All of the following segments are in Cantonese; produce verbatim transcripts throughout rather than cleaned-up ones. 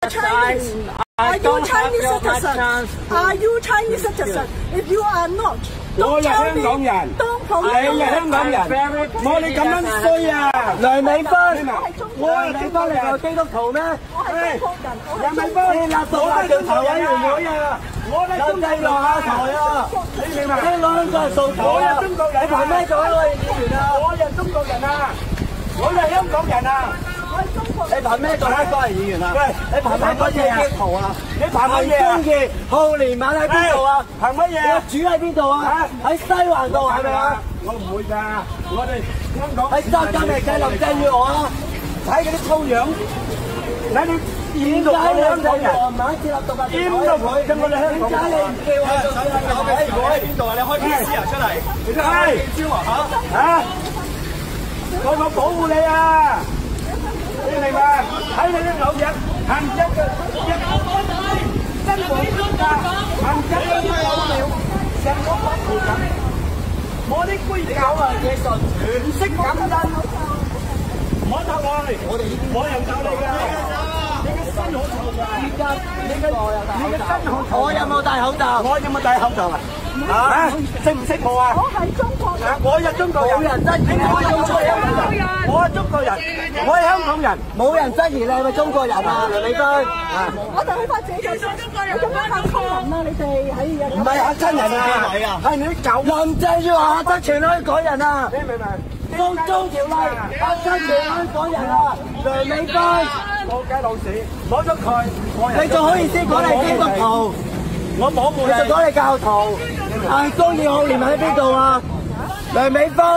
Chinese? Are you Chinese citizen? Are you Chinese citizen? If you are not, 我係香港人，你係香港人，我哋咁樣衰啊！梁美芬，我係美芬嚟個基督徒咩？ 我係中國人，我梁美芬，你立獨立調查委員會啊！我哋中計落下台啊！你明嘛？呢兩個係訴求啊！你憑咩做一個議員啊？我係中國人啊！我係香港人啊！你憑咩做香港人議員啊？喂，你憑乜嘢基督徒啊？你憑乜嘢啊？中意浩年晚喺邊度啊？憑乜嘢啊？主喺邊度啊？喺西環度係咪啊？我唔會㗎，我哋香港喺揸緊嚟計林鄭月娥啊！睇嗰啲粗樣，睇你點解香港人唔肯設立獨立調查委員會？點解你香港？點解你唔叫我做獨立調查委員會？喺邊度啊？你開邊私人出嚟？你真係招啊嚇嚇！我我保護你啊！你明白？睇你啲老人行一嘅一真冇標價，行一嘅老料，成個不負感。我啲龜狗啊，嘢順唔識感恩，唔好鬥我，我哋冇人鬥你㗎。你嘅身好臭㗎，而家你嘅你嘅身好臭。我有冇戴口罩？我有冇戴口罩啊？啊，識唔識我啊？ 我係中國人， 我係中國人，冇人質疑我係中國人，我係中國人，我係香港人，冇人質疑你係咪中國人啊？梁美芬， 我哋去翻自己嘅中國人，咁樣嚇親人啊！你哋喺唔係嚇親人啊，係你啲狗。林鄭月娥嚇親全香港人啊！你明唔明？送中條例嚇親全香港人啊！梁美芬，我雞老屎，攞咗佢，你仲好意思講你基督徒？我保護你，仲講你教徒。係公義浩年喺邊度啊？梁美芬，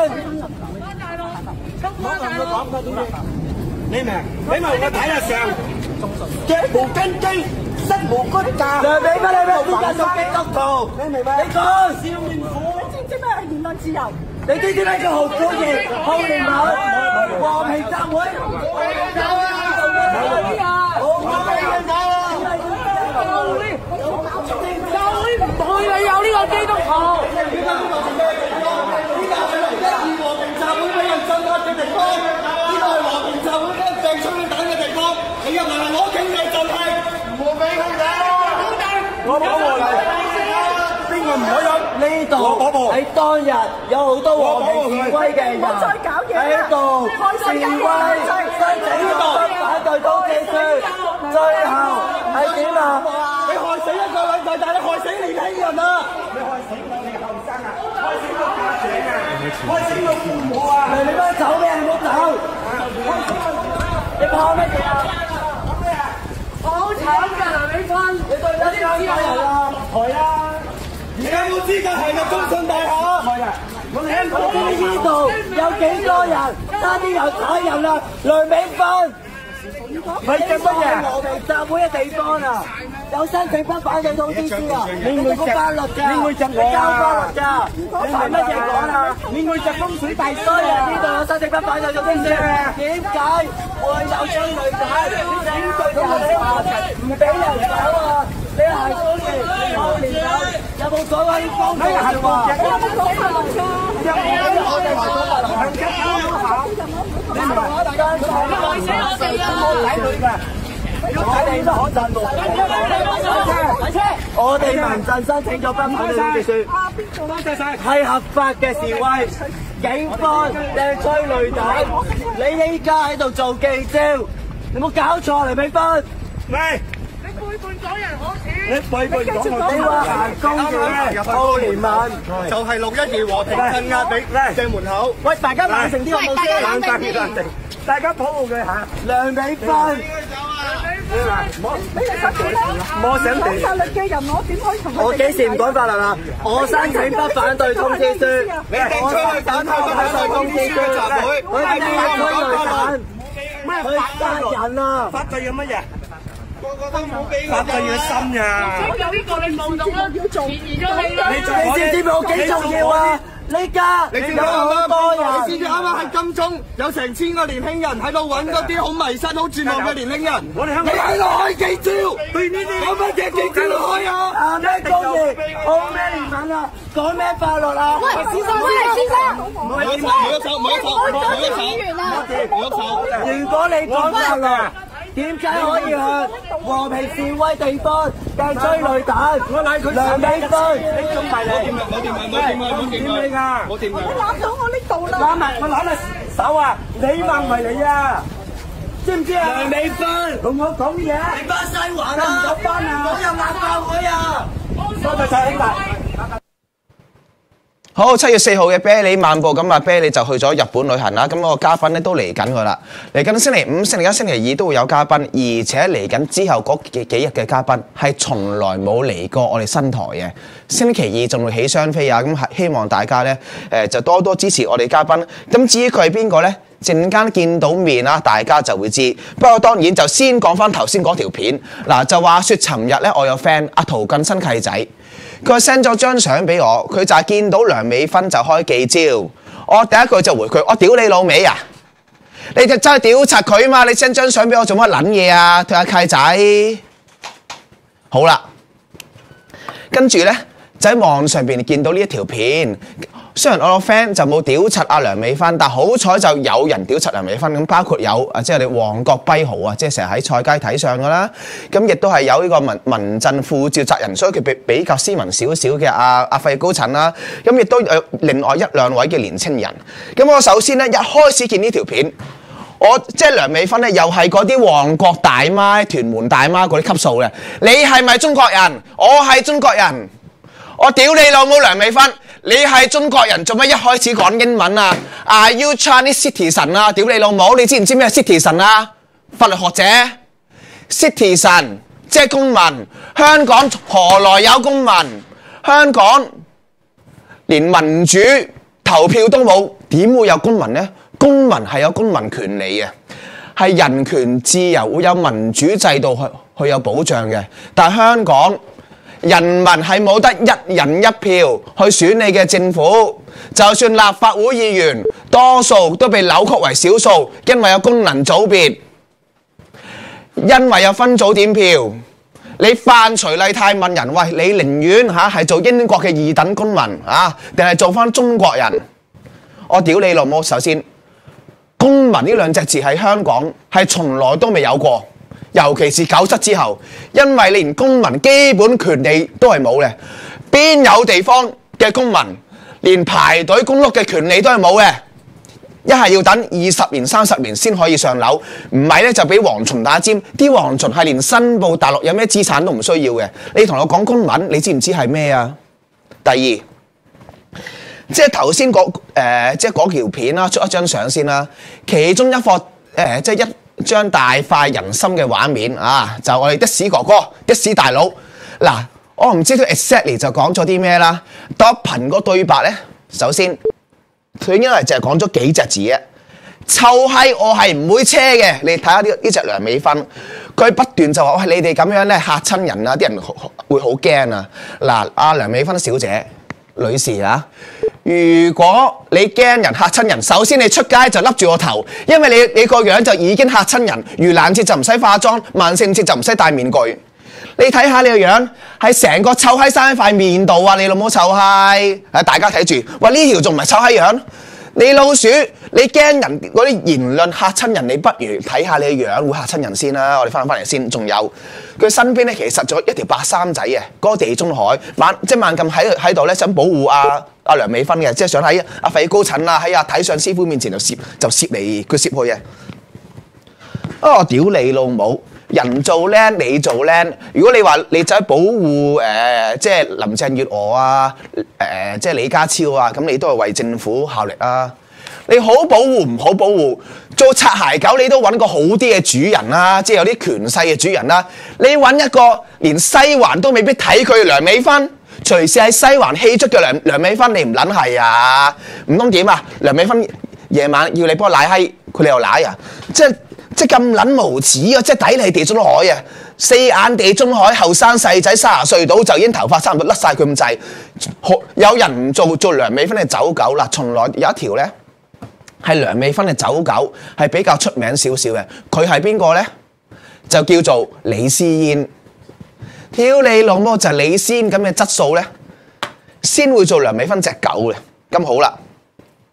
我同佢講佢點樣？你明？你咪我睇下相，腳無根基，身無骨架。梁美芬，你咩資格做基督徒？你明白？你講笑面虎， 你知唔知咩係言論自由？ 你知唔知咩叫豪虎言、浩年文、和平集會？有啊！冇講俾人睇啊！ 對你有呢個基督徒， 呢個邊個做咩地方？呢個係一二和平集會俾人鎮壓嘅地方，呢個係和平集會俾人掟催淚彈嘅地方。你入嚟係攞警力就係和平控制。我保護你，邊個唔可以？呢度喺當日有好多和平示威嘅人喺度示威，申請咗反對通知書，最後係點啊？你害死一個女仔，但係你害死年輕人啊！你害死我哋後生啊！害死個家長啊！害死個父母啊！嚟你班走咩？唔好走！你怕乜嘢啊？怕咩啊？好慘㗎，梁美芬！你對有啲資格啊？係啊！而家有冇資格係入中信大廈？係啊！我哋香港呢度有幾多人？差啲又踩人啦！梁美芬！咪咁乜嘢？和平集會嘅地方啊，有申請不反對通知書啊，你會執法律㗎，你會執我交法律㗎，你憑乜嘢講啊？你會執風水大師啊？呢度有申請不反對通知書啊？點解會有催淚彈？點解有話唔俾人走啊？你係公義，你浩年有有冇所謂方法啊？有冇講法律㗎？有冇我哋話講法律向吉考考？你唔係我大家害死我哋啊！睇佢㗎，要睇你都可震喎。睇車，我哋民陣申請咗不反對通知書，多謝晒，係合法嘅示威。警方掟催淚彈，你依家喺度做記招，你冇搞錯嚟，美芬。喂！你背叛港人可恥！你背叛港人，你話行公義，浩年文就係六一二和平鎮壓俾正門口。喂，大家冷靜啲好冇先？冷靜冷靜，大家保護佢嚇。梁美芬， 你哋想點咧？ 我想點？ 法律嘅人，我點可以同佢？ 我幾時唔講法律啊？我申請不反對通知書。你掟催淚彈，不反對通知書集會，我掟催淚彈，咩殺人啊？法制有乜嘢？法制嘅心呀！ 有呢個你冇動啦，要做，延延咗你啦。 你知唔知我幾重要啊？呢家你知唔知好多人？你知唔知啱啱喺金鐘有成千個年輕人喺度揾嗰啲好迷失、好絕望嘅年輕人？我哋香港，你喺度開記招，對呢啲有乜嘢記招開啊？啊咩公義，好咩年份啊？講咩法律啊？ 喂，先生，喂，先生， 唔好一手，唔好一手，唔好一手，唔好一手，唔好一手。如果你講法律， 點解可以去和平示威地方掟催淚彈？我嗌佢梁美芬，你仲埋嚟？我掂啊！我掂啊！我掂啊！我掂你㗎！我掂啊！ 你攬到我呢度啦！ 攬埋我攬埋手啊！你掹埋你啊！知唔知啊？梁美芬，同我講嘢。你班西環啊！唔夠班啊！我有眼教會啊！多謝晒兄弟。 好，七月四號嘅啤梨漫步咁啊，啤梨就去咗日本旅行啦。咁個嘉賓咧都嚟緊㗎啦，嚟緊星期五、星期一、星期二都會有嘉賓，而且嚟緊之後嗰幾幾日嘅嘉賓係從來冇嚟過我哋新台嘅。星期二仲會起雙飛啊！咁希望大家咧誒就多多支持我哋嘉賓。咁至於佢係邊個咧？陣間見到面啊，大家就會知。不過當然就先講翻頭先嗰條片嗱，就話説尋日咧，我有 friend 阿陶近新契仔。佢 send 咗張相俾我，佢就係見到梁美芬就開記招。我第一句就回佢：我屌你老味啊！你就真係屌柒佢嘛？你 send 張相俾我做乜撚嘢啊？佢阿契仔。好啦，跟住咧就喺網上邊見到呢一條片。雖然我個 friend 就冇屌柒阿梁美芬，但好彩就有人屌柒梁美芬咁，包括有啊，即係你旺角跛豪啊，即係成日喺菜街睇相噶啦。咁亦都係有呢個民民陣副召集人，所以佢比比較斯文少少嘅阿阿費高層啦。咁亦都有另外一兩位嘅年青人。咁我首先咧一開始見呢條片，我即係梁美芬咧又係嗰啲旺角大媽、屯門大媽嗰啲級數嘅。你係咪中國人？我係中國人。我屌你老母梁美芬！你係中國人，做乜一開始講英文啊 ？Are you Chinese citizen 啊？屌你老母！你知唔知咩 citizen 啊？法律學者 citizen 即係公民。香港何來有公民？香港連民主投票都冇，點會有公民呢？公民係有公民權利嘅，係人權自由會有民主制度去去有保障嘅。但係香港人民係冇得一人一票去選你嘅政府，就算立法會議員多數都被扭曲為少數，因為有功能組別，因為有分組點票。你范徐麗泰問人：喂，你寧願嚇係做英國嘅二等公民啊，定係做翻中國人？我屌你老母！首先，公民呢兩隻字喺香港係從來都未有過。尤其是九七之後，因為連公民基本權利都係冇嘅，邊有地方嘅公民連排隊公屋嘅權利都係冇嘅？一係要等二十年、三十年先可以上樓，唔係咧就俾蝗蟲打尖。啲蝗蟲係連申報大陸有咩資產都唔需要嘅。你同我講公民，你知唔知係咩啊？第二，即係頭先嗰誒，即係嗰條片啦，出一張相先啦，其中一課誒、呃，即係一。張大快人心嘅畫面啊，就我哋的士哥哥、的士大佬嗱，我唔知佢 exactly 就講咗啲咩啦。多頻個對白咧，首先佢應該係淨係講咗幾隻字嘅，臭閪我係唔會車嘅。你睇下呢呢隻梁美芬，佢不斷就話：喂，你哋咁樣咧嚇親人啊，啲人會好驚啊！嗱，阿梁美芬小姐。女士啊，如果你驚人嚇親人，首先你出街就笠住個頭，因為你你個樣就已經嚇親人。盂蘭節就唔使化妝，萬聖節就唔使戴面具。你睇下你個樣，係成個臭閪生喺塊面度啊！你老母臭閪！啊，大家睇住，喂，呢條仲唔係臭閪樣？你老鼠，你驚人嗰啲言論嚇親人，你不如睇下你個樣會嚇親人先啦。我哋翻返嚟先，仲有佢身邊咧，其實仲有一條白衫仔嘅，嗰個地中海猛即係猛咁喺喺度咧，想保護阿阿梁美芬嘅，即係想喺阿費高層啊，喺阿睇相師傅面前就攝就攝嚟佢攝去嘅。哦，屌你老母！人做僆，你做僆。如果你話你就喺保護誒、呃，即係林鄭月娥啊，誒、呃，即係李家超啊，咁你都係為政府效力啊。你好保護唔好保護，做擦鞋狗你都揾個好啲嘅主人啦、啊，即係有啲權勢嘅主人啦、啊。你揾一個連西環都未必睇佢梁美芬，隨時喺西環氣出嘅梁梁美芬，你唔撚係啊？唔通點啊？梁美芬夜晚要你幫我舐閪，佢你又舐啊？即係。即係咁撚無恥啊！即係抵你地中海啊！四眼地中海後生細仔三十歲到就已經頭髮差唔多甩晒佢咁滯。有人唔做做梁美芬嘅走狗啦，從來有一條咧係梁美芬嘅走狗係比較出名少少嘅。佢係邊個咧？就叫做李思嫣。挑你老母就係李思嫣咁嘅質素咧，先會做梁美芬隻狗嘅。咁好啦。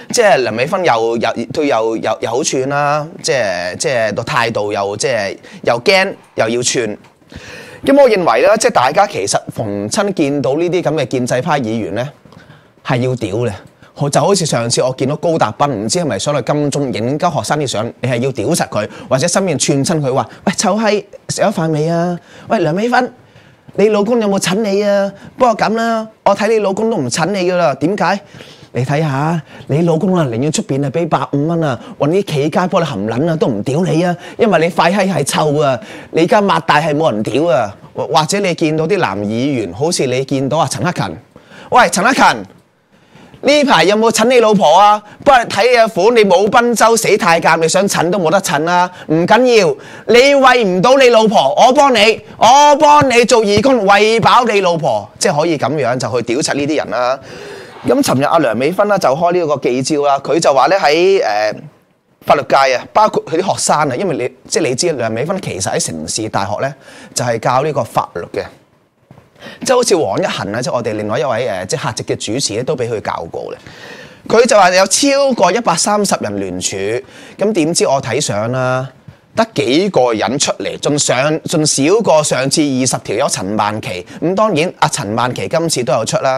即係梁美芬又又佢又又又好串啦，即係即係個態度又即係又驚又要串。咁我認為咧，即係大家其實逢親見到呢啲咁嘅建制派議員咧，係要屌嘅。就好似上次我見到高達斌，唔知係咪想去金鐘影交學生啲相，你係要屌實佢，或者身邊串親佢話：喂，臭閪食咗飯未啊？喂，梁美芬，你老公有冇診你啊？不過咁啦，我睇你老公都唔診你噶啦，點解？你睇下，你老公啊，寧願出邊啊俾百五蚊啊，揾啲企街幫你含撚啊，都唔屌你啊，因為你塊閪係臭啊，你而家擘大係冇人屌啊，或者你見到啲男議員，好似你見到啊陳克勤，喂陳克勤。呢排有冇診你老婆啊？不過睇你嘅款，你冇賓州死太監，你想診都冇得診啊！唔緊要，你餵唔到你老婆，我幫你，我幫你做義工餵飽你老婆，即係可以咁樣就去屌柒呢啲人啦。咁尋日阿梁美芬啦就開呢個記招啦，佢就話咧喺誒法律界啊，包括佢啲學生啊，因為你即係你知梁美芬其實喺城市大學咧就係教呢個法律嘅。即係好似黃一恒啊，即係我哋另外一位誒即係客席嘅主持咧，都俾佢教過咧。佢就話有超過一百三十人聯署，咁點知我睇相啦，得幾個人出嚟，仲上仲少過上次二十條有陳曼琪。咁當然阿陳曼琪今次都有出啦，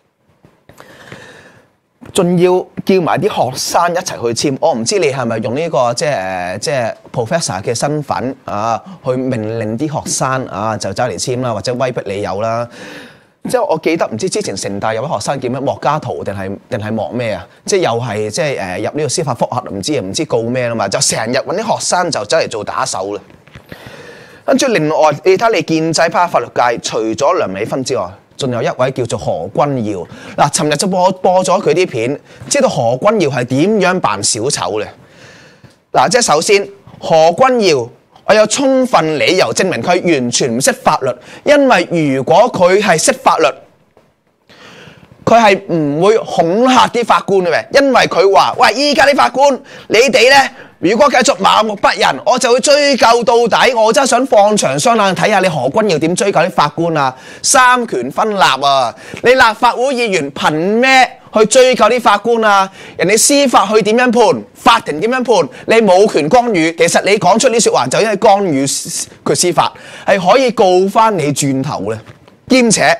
仲要叫埋啲學生一齊去簽。我唔知你係咪用呢、這個即係即係 professor 嘅身份啊，去命令啲學生啊就走嚟簽啦，或者威逼你有啦。即係我記得唔知之前城大有位學生叫咩莫家圖定係定係莫咩啊？即係又係即係誒入呢個司法覆核，唔知唔知告咩啦嘛？就成日揾啲學生就走嚟做打手啦。跟住另外你睇你建制派法律界，除咗梁美芬之外，仲有一位叫做何君堯。嗱，尋日就播播咗佢啲片，知道何君堯係點樣扮小丑咧？嗱，即係首先何君堯，我有充分理由證明佢完全唔識法律，因為如果佢係識法律，佢係唔會恐嚇啲法官嘅，因為佢話：喂，依家啲法官，你哋咧，如果繼續麻木不仁，我就會追究到底。我真係想放長雙眼睇下你何君堯點追究啲法官啊！三權分立啊！你立法會議員憑咩去追究啲法官啊？人哋司法去點樣判，法庭點樣判，你冇權干預。其實你講出呢説話就因為干預佢司法，係可以告翻你轉頭嘅，兼且。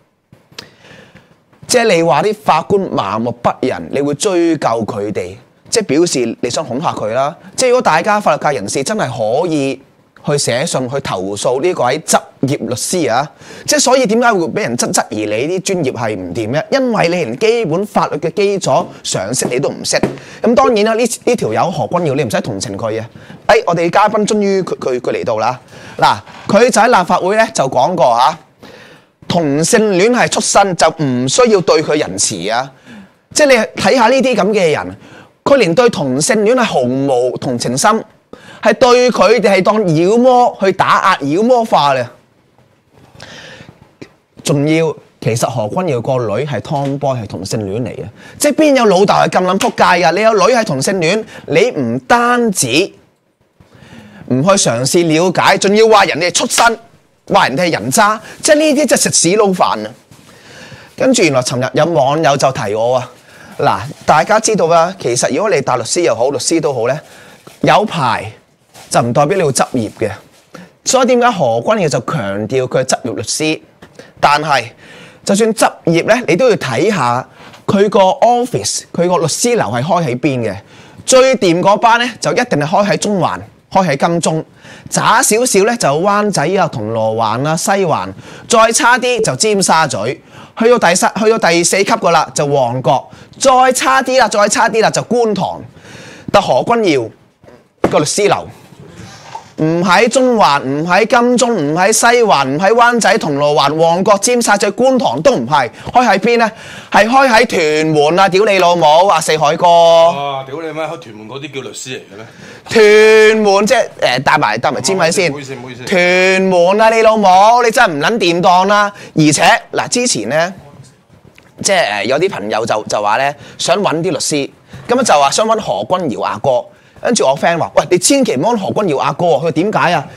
即係你話啲法官麻木不仁，你會追究佢哋，即係表示你想恐嚇佢啦。即係如果大家法律界人士真係可以去寫信去投訴呢個位執業律師啊，即係所以點解會俾人質質疑你啲專業係唔掂嘅？因為你連基本法律嘅基礎常識你都唔識。咁當然啦，呢呢條友何君堯你唔使同情佢嘅。誒，我哋嘉賓終於佢佢佢嚟到啦。嗱，佢就喺立法會咧就講過嚇。同性戀係出身就唔需要對佢仁慈啊！即係你睇下呢啲咁嘅人，佢連對同性戀係毫無同情心，係對佢哋係當妖魔去打壓、妖魔化嘅。仲要其實何君堯個女係 Tomboy 係同性戀嚟嘅，即係邊有老豆係咁撚撲街㗎？你有女係同性戀，你唔單止唔去嘗試了解，仲要話人哋出身。話人哋係人渣，即係呢啲真係食屎撈飯啊！跟住原來尋日有網友就提我啊，嗱，大家知道啦，其實如果你大律師又好，律師都好咧，有牌就唔代表你要執業嘅。所以點解何君堯就強調佢係執業律師？但係就算執業咧，你都要睇下佢個 office，佢個律師樓係開喺邊嘅。最掂嗰班咧，就一定係開喺中環。開喺金鐘，渣少少咧就灣仔啊、銅鑼灣啊、西環，再差啲就尖沙咀，去到第三、去到第四級噶啦就旺角，再差啲啦，再差啲啦就觀塘。但何君堯個律師樓唔喺中環，唔喺金鐘，唔喺西環，唔喺灣仔、銅鑼灣、旺角、尖沙咀、觀塘都唔係，開喺邊咧？係開喺屯門啊！屌你老母啊！四海哥啊！屌你咩？開屯門嗰啲叫律師嚟嘅咩？ 屯門即係誒帶埋帶埋尖位先。唔好意思，唔好意思。屯門啊！你老母，你真係唔撚掂當啦！而且嗱，之前咧，即係誒有啲朋友就就話咧，想揾啲律師，咁樣就話想揾何君堯阿哥。跟住我 friend 話：喂，你千祈唔好揾何君堯阿哥。佢話點解啊？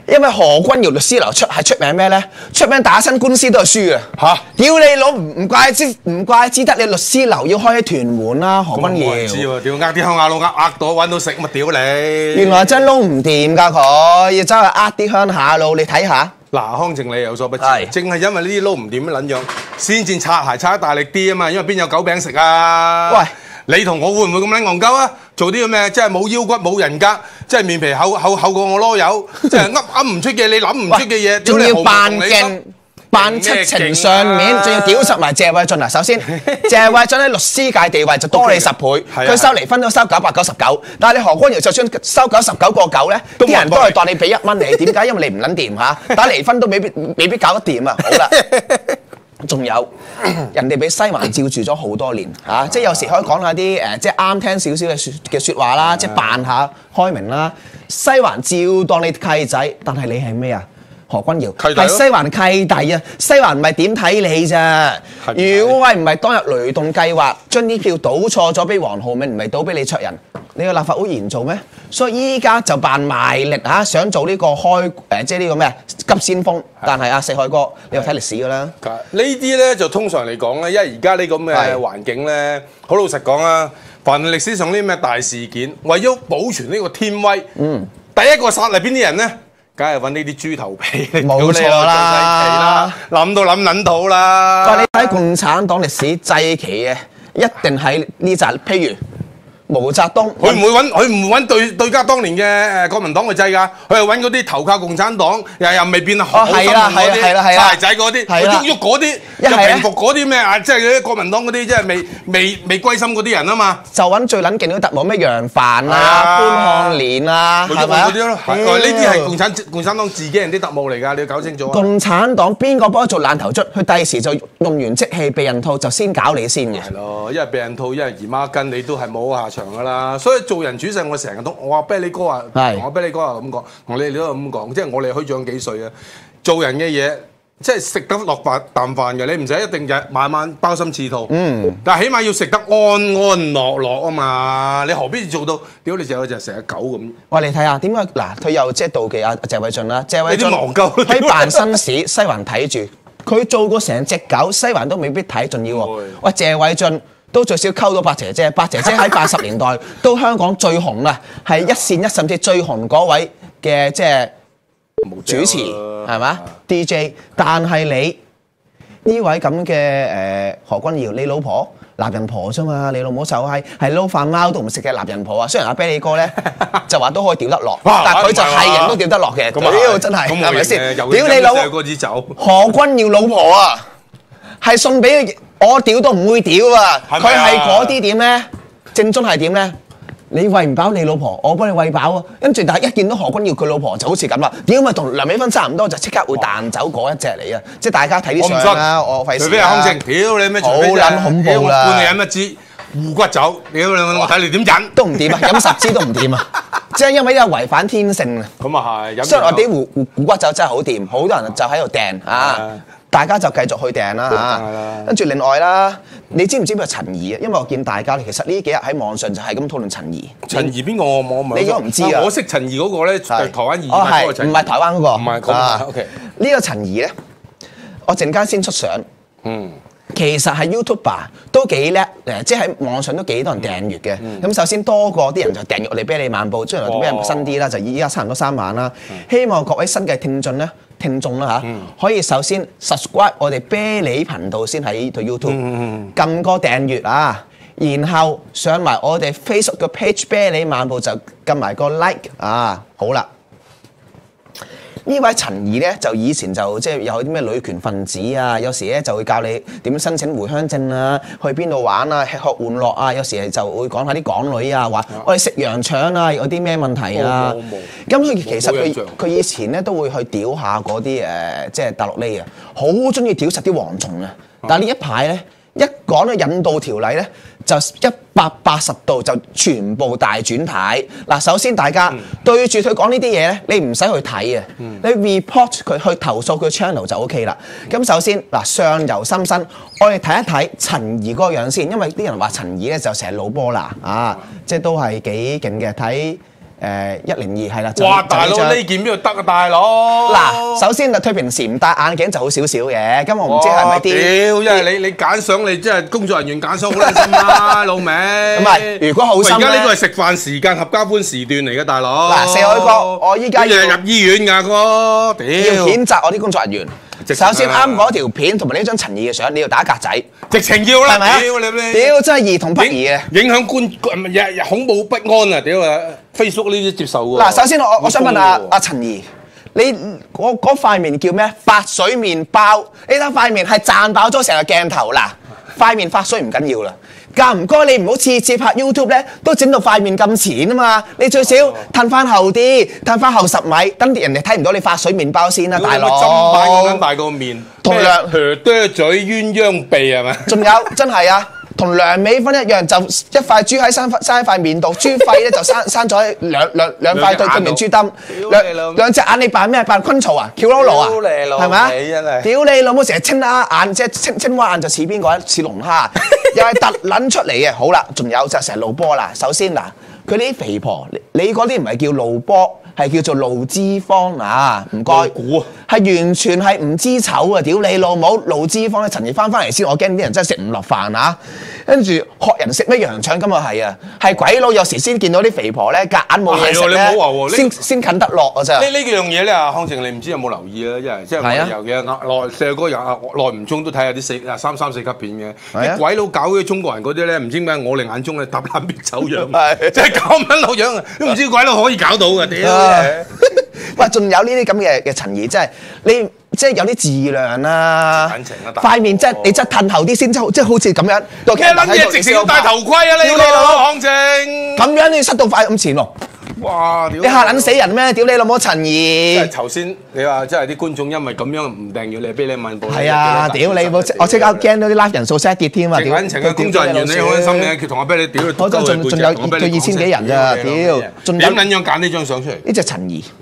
因為何君堯律師樓出係出名咩咧？出名打親官司都係輸嘅。 嚇！ 屌你老唔唔怪之唔怪之得你律師樓要開喺屯門啦，何君堯。 知喎，屌呃啲鄉下佬呃呃到揾到食咪屌你！ 原來真撈唔掂㗎佢，要走去呃啲鄉下佬，你睇下。 嗱，康正你有所不知， 係正係因為呢啲撈唔掂嘅撚樣，先至擦鞋擦得大力啲啊嘛，因為邊有狗餅食啊？ 喂！ 你同我會唔會咁撚戇鳩啊？做啲咁嘅，即係冇腰骨冇人格，即係面皮厚厚厚過我囉柚，即係噏噏唔出嘅，你諗唔出嘅嘢， 仲要扮勁，扮七情上面，仲要屌實埋謝偉俊啊！首先，謝偉俊喺律師界地位就多你十倍，佢收離婚都收九百九十九，但係你何君堯就算收九十九個九咧，啲人都係當你俾一蚊你，點解？因為你唔撚掂嚇，打離婚都未必未必搞得掂啊！好啦。仲有人哋俾西環照住咗好多年嚇、啊，即係有時可以講下啲誒、呃，即係啱聽少少嘅説嘅説話啦，即係扮下開明啦。西環照當你契仔，但係你係咩啊？何君堯係西環契弟啊！西環唔係點睇你咋？如果喂唔係當日雷動計劃將啲票倒錯咗俾黃浩銘，唔係倒俾李卓人，你個立法會議員做咩？所以依家就扮賣力嚇、啊，想做呢個開誒、呃，即係呢個咩急先鋒。但係阿四海哥，你又睇歷史㗎啦。 呢啲咧就通常嚟講咧，因為而家呢咁嘅環境咧，好老實講啊，凡係歷史上啲咩大事件，為咗保存呢個天威，嗯，第一個殺嚟邊啲人咧？梗係揾呢啲豬頭皮， 冇錯啦， 諗到諗撚到啦。 喂，你睇共產黨歷史祭旗嘅，一定係呢扎，譬如毛澤東， 佢唔會揾，佢唔會揾對對家當年嘅誒國民黨去祭㗎，佢係揾嗰啲投靠共產黨又又未變好心嗰啲，柴仔嗰啲，佢喐喐嗰啲，又平復嗰啲咩啊？即係嗰啲國民黨嗰啲，即係未未未歸心嗰啲人啊嘛。就揾最撚勁嗰啲特務咩楊帆啊、潘漢年啊，係咪啊？嗰啲咯，呢啲係共產共產黨自己人啲特務嚟㗎，你要搞清楚。共產黨邊個幫佢做爛頭卒？佢第時就用完即棄避孕套就先搞你先嘅。係咯，因為避孕套，因為姨媽巾，你都係冇下場。㗎啦，所以做人處世，我成日都我話啤梨哥啊，同我啤梨哥啊咁講，同你哋都咁講，即係我哋虛長幾歲啊？做人嘅嘢，即係食得落飯啖飯嘅，你唔使一定日晚晚包心刺肚，嗯，但係起碼要食得安安樂樂啊嘛！你何必做到屌你就就成隻狗咁？喂，你睇下點解嗱？佢又即係妒忌阿謝偉俊啦，謝偉俊喺辦新市西環睇住，佢做過成隻狗，西環都未必睇盡要喎。喂，謝偉俊。都最少溝到八姐姐，八姐姐喺八十年代都香港最紅啊，係一線一甚至最紅嗰位嘅即係主持係嘛 D J， 但係你呢位咁嘅誒何君堯，你老婆男人婆啫嘛，你老母就係係撈飯貓都唔食嘅男人婆啊！雖然阿啤梨哥咧就話都可以屌得落，但係佢就係人都屌得落嘅，屌真係係咪先？屌你老何君堯老婆啊，係送俾佢。我屌都唔會屌啊！佢係嗰啲點咧？正宗係點咧？你餵唔飽你老婆，我幫你餵飽啊！跟住但係一見到何君堯佢老婆就好似咁啦，屌咪同梁美芬差唔多，就即刻會彈走嗰一隻嚟啊！即係大家睇啲相啦，我費事啦。除非係康正，屌你咩？好撚恐怖啦！半你飲一支護骨酒，屌你我睇你點飲都唔掂啊！飲十支都唔掂啊！即係因為呢個違反天性啊！咁啊係，所以我啲護護骨酒真係好掂，好多人就喺度訂啊！大家就繼續去訂啦嚇，跟住另外啦，你知唔知邊個陳怡啊？因為我見大家其實呢幾日喺網上就係咁討論陳怡。陳怡邊個我我唔你應該唔知啊！我識陳怡嗰個咧，係台灣怡嗰個陳怡，唔係台灣嗰個，唔係嗰個。OK，呢個陳怡咧，我陣間先出相。嗯，其實係 YouTuber 都幾叻誒，即係喺網上都幾多人訂閱嘅。咁首先多過啲人就訂閱我哋啤梨漫報，雖然我哋啤梨新啲啦，就依家差唔多三萬啦。希望各位新嘅聽眾咧。聽眾啦嚇，可以首先 subscribe 我哋啤梨頻道先喺度 YouTube， 撳個訂閱啊，然後上埋我哋 Facebook 嘅 page 啤梨漫步就撳埋個 like 啊，好啦。呢位陳怡咧就以前就即係有啲咩女權分子啊，有時咧就會教你點申請回鄉證啊，去邊度玩啊，吃喝玩樂啊，有時就會講下啲港女啊，話我哋食羊腸啊，有啲咩問題啊。咁佢其實佢佢以前咧都會去屌下嗰啲誒，即係大陸呢啊，好中意屌實啲蝗蟲啊。但係呢一排咧，一講到引渡條例咧，就一百八十度就全部大轉軚。嗱，首先大家、嗯、對住佢講呢啲嘢咧，你唔使去睇啊，嗯、你 report 佢去投訴佢 channel 就 OK 啦。咁、嗯、首先嗱，上游深深，我哋睇一睇陳怡嗰個樣先，因為啲人話陳怡咧就成日老波啦啊，即係都係幾勁嘅。睇誒一零二係啦。 哇！大佬呢件邊度得啊，大佬？ 嗱，首先就佢平時唔戴眼鏡就好少少嘅，咁我唔知係咪啲。 屌，因為你你揀相你即係工作人員揀相好撚心啦，老味。 唔係，如果好心咧， 而家呢個係食飯時間合家歡時段嚟嘅，大佬。 嗱，四海哥，我依家要入醫院㗎哥，屌！ 要譴責我啲工作人員。首先啱嗰條片同埋呢張陳怡嘅相，你要打格仔， 直情要啦， 係咪啊？ 屌你！ 屌真係兒童不宜嘅， 影響觀日日恐怖不安啊！屌啊 ！Facebook 呢啲接受喎。 嗱，首先我我想問阿阿陳怡，你嗰嗰塊面叫咩？發水麵包，你睇塊面係賺爆咗成個鏡頭嗱，塊面發水唔緊要啦。㗎唔該，你唔好次次拍 YouTube 咧，都整到塊面咁前啊嘛！你最少褪翻後啲，褪翻後十米，等人哋睇唔到你發水麵包先啦，大佬。 砧板咁大個面， 同梁蛇多嘴鴛鴦鼻係咪？ 仲有真係啊！同梁美芬一樣，就一塊豬喺生生喺塊面度，豬肺咧就生生咗喺兩兩兩塊對對面豬燈，兩兩隻眼你扮咩？扮昆蟲啊？喬羅羅啊？係咪啊？屌你老母！成日青蛙眼，即係青青蛙眼就似邊個咧？似龍蝦，又係突撚出嚟嘅。好啦，仲有就成日露波啦。首先嗱，佢啲肥婆，你嗰啲唔係叫露波。係叫做露脂肪啊！唔該，係完全係唔知醜啊！屌你老母，露脂肪咧，陳怡翻翻嚟先，我驚啲人真係食唔落飯啊！跟住學人食咩羊腸咁啊係啊，係鬼佬有時先見到啲肥婆咧，夾硬冇嘢食咧，先先近得落啊真係。呢呢樣嘢咧，阿康正你唔知有冇留意啊？因為即係我由嘅內細個又內唔中都睇下啲四啊三三四級片嘅，啲鬼佬搞啲中國人嗰啲咧，唔知點解我哋眼中咧搭爛邊走樣，即係咁撚老樣啊！都唔知鬼佬可以搞到嘅屌！ 喂，仲有呢啲咁嘅嘅陳怡，真係你即係有啲自量啦，塊面即係你即係褪後啲先，即係即係好似咁樣。 咩撚嘢？直情要戴頭盔啊！你個康正咁樣你塞到塊咁前喎。哇！你嚇撚死人咩？屌你老母陳怡！ 即係頭先你話，即係啲觀眾因為咁樣唔訂閱你，俾你問報。 係啊！屌你！我我即刻驚到啲 live 人數 set 跌添啊！ 屌！佢工作人員你好開心嘅，佢同我俾你屌。 我真仲仲有佢二千幾人咋？屌！仲有點撚樣揀呢張相出嚟？ 呢隻陳怡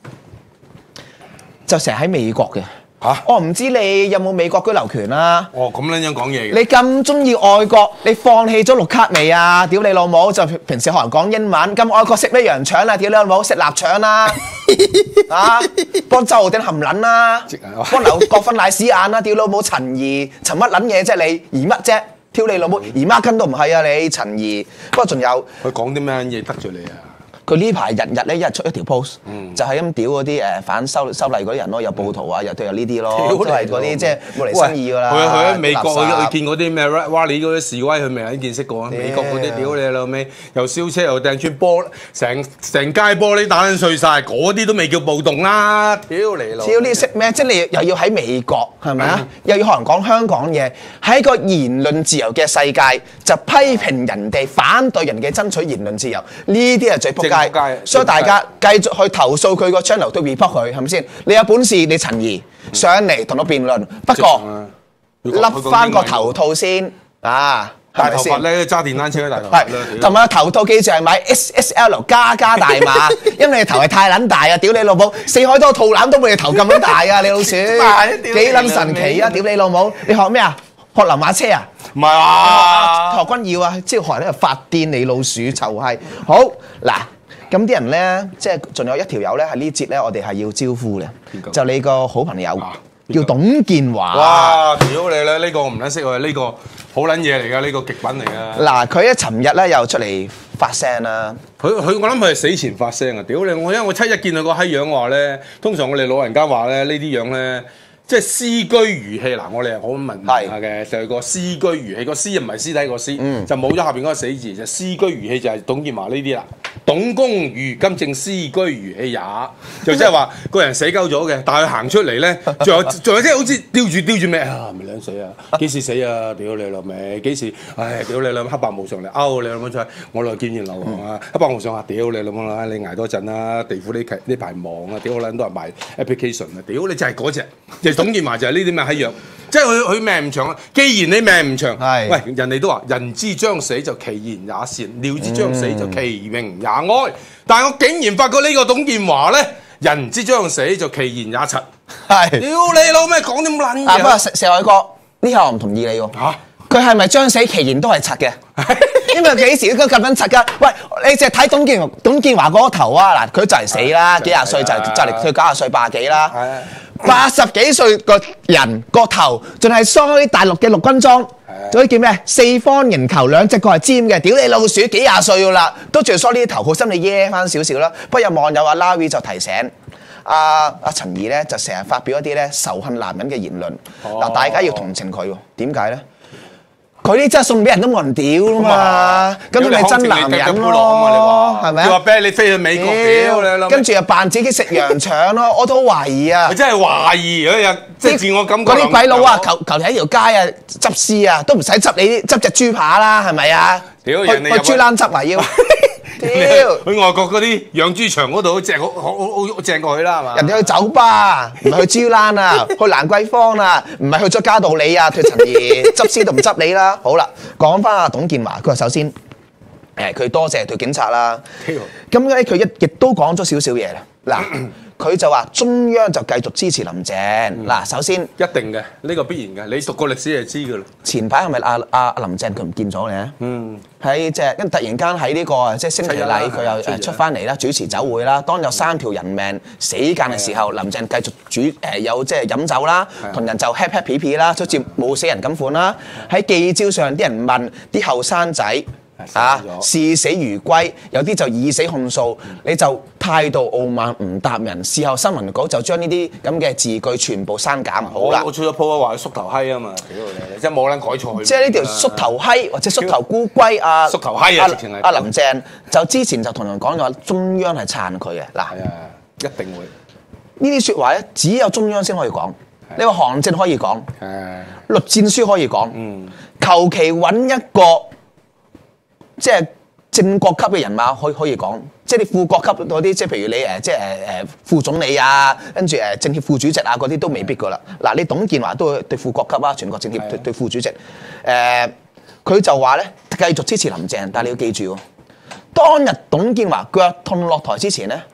就成日喺美國嘅。 嚇！ 我唔知你有冇美國居留權啊？ 哦，咁撚樣講嘢嘅。 你咁中意外國，你放棄咗綠卡未啊？屌你老母！就平時學人講英文，咁外國食咩羊腸啊？屌你老母食臘腸啦！啊，幫周浩鼎含撚啦，幫劉國芬奶屎眼啦！屌老母陳怡，陳乜撚嘢啫你？疑乜啫？挑你老母，姨媽巾都唔係啊你陳怡。不過仲有佢講啲咩嘢得罪你啊？ 佢呢排日日咧一日出一條 post，就係咁屌嗰啲誒反修修例嗰啲人咯，有暴徒啊，又都有呢啲咯，都係嗰啲即係冇嚟生意㗎啦。 佢佢喺美國佢見嗰啲咩 rally 嗰啲示威，佢未係見識過啊！美國嗰啲屌你老味，又燒車又掟穿玻，成成街玻璃打撚碎晒，嗰啲都未叫暴動啦！屌你老！ 屌你識咩？即係你又要喺美國係咪啊？又要學人講香港嘢，喺個言論自由嘅世界就批評人哋、反對人嘅爭取言論自由，呢啲係最撲。所以大家繼續去投訴佢個 channel 都 report 佢係咪先？你有本事你陳怡上嚟同我辯論，不過笠翻個頭套先啊！ 大頭髮咧揸電單車大頭髮咧， 同埋個頭套記住係買 S S L 加加大碼，因為你頭係太撚大啊！屌你老母，四海多肚腩都冇你頭咁撚大啊！你老鼠幾撚神奇啊！屌你老母，你學咩啊？學林馬車啊？ 唔係啊！ 何君耀啊，即係學呢個發癲你老鼠就係好嗱。咁啲人咧，即係仲有一條友咧，喺呢節咧，我哋係要招呼嘅，就你個好朋友叫董建華。 哇！屌你啦！呢個我唔撚識喎，呢個好撚嘢嚟㗎，呢個極品嚟㗎。嗱， 佢咧尋日咧又出嚟發聲啦。 佢佢我諗佢係死前發聲啊！屌你！我因為我七一見到個閪樣話咧，通常我哋老人家話咧呢啲樣咧。即係屍居如氣嗱，我哋係好問下嘅，就係個屍居如氣，個屍唔係屍體個屍，嗯、就冇咗下邊嗰個死字，就屍居如氣就係董建華呢啲啦。董公如今正屍居如氣也，就即係話個人死鳩咗嘅，但係佢行出嚟咧，仲有仲有即係好似吊住吊住咩啊？咪兩死啊？幾時死啊？屌你老味！幾時？唉！屌你老黑白無常嚟勾你老母出去！我來見完流亡啊！黑白無常啊！屌你老母啦！你捱多陣啦！地府呢期呢排忙啊！屌我撚都係賣 application 啊！屌你就係嗰隻。董建華就係呢啲咩閪樣，即係佢佢命唔長啊！既然你命唔長，係喂人哋都話人之將死就其言也善，鳥之將死就其鳴也哀。但係我竟然發覺呢個董建華咧，人之將死就其言也柒。係屌你老咩講啲咁撚嘢？啊不過石石偉哥呢下我唔同意你喎。嚇佢係咪將死其言都係柒嘅？因佢幾時都咁撚柒㗎？喂，你淨係睇董建董建華嗰個頭啊！嗱，佢就嚟死啦，幾廿歲就就嚟佢九廿歲八十幾啦，八十幾歲個人個頭仲係梳大陸嘅陸軍裝。嗰啲叫咩？四方形球，兩隻角係尖嘅，屌你老鼠，幾廿歲㗎啦，都仲梳呢啲頭，好心你耶翻少少啦。不過有網友阿 Larry 就提醒阿阿陳怡咧，就成日發表一啲咧仇恨男人嘅言論。嗱、哦，大家要同情佢喎。點解咧？佢啲真係送俾人都冇人屌啊嘛，咁你咪真男人咯，係咪啊？佢話俾你飛去美國屌，跟住又扮自己食羊腸咯，我都懷疑啊！ 我真係懷疑嗰日即係自我感覺。 嗰啲鬼佬啊，求求其喺條街啊執屍啊，都唔使執你執隻豬扒啦，係咪啊？ 屌人哋去豬欄執埋要。 去外國嗰啲養豬場嗰度，正好好好正過去啦，係嘛？ 人哋去酒吧，唔係去豬欄啊，去蘭桂坊啊，唔係去咗嘉道理啊，去陳怡執屍都唔執你啦。好啦，講翻阿董建華，佢話首先誒佢多謝對警察啦，咁咧佢一亦都講咗少少嘢啦。嗱，佢就話中央就繼續支持林鄭。嗱、嗯，首先一定嘅，呢、呢個必然嘅，你讀過歷史就知㗎啦。 前排係咪阿阿林鄭佢唔見咗嘅？嗯，喺即係因突然間喺呢個即係升旗禮，佢又誒出翻嚟啦，主持酒會啦。當有三條人命死間嘅時候，林鄭繼續主誒有即係飲酒啦，同人就 happy happy happy 啦，好似冇死人咁款啦。喺記招上啲人問啲後生仔。啊！視死如歸，有啲就以死控訴，嗯、你就態度傲慢唔答人。事後新聞稿就將呢啲咁嘅字句全部刪減。好啦， 我出咗 po 話佢縮頭閪啊嘛，即係冇撚改錯。 即係呢條縮頭閪或者縮頭烏龜啊， 縮頭閪啊！ 阿林鄭就之前就同人講咗話，中央係撐佢嘅嗱， 一定會呢啲説話咧，只有中央先可以講。你話韓正可以講，栗戰書可以講，求其揾一個。即係正國級嘅人馬可以可以講，即係你副國級嗰啲，即係譬如你誒，即係誒誒副總理啊，跟住誒政協副主席啊嗰啲都未必噶啦。嗱，你董建華都對副國級啊，全國政協對對副主席，誒、呃、佢就話咧繼續支持林鄭，但係你要記住喎，當日董建華腳痛落台之前咧。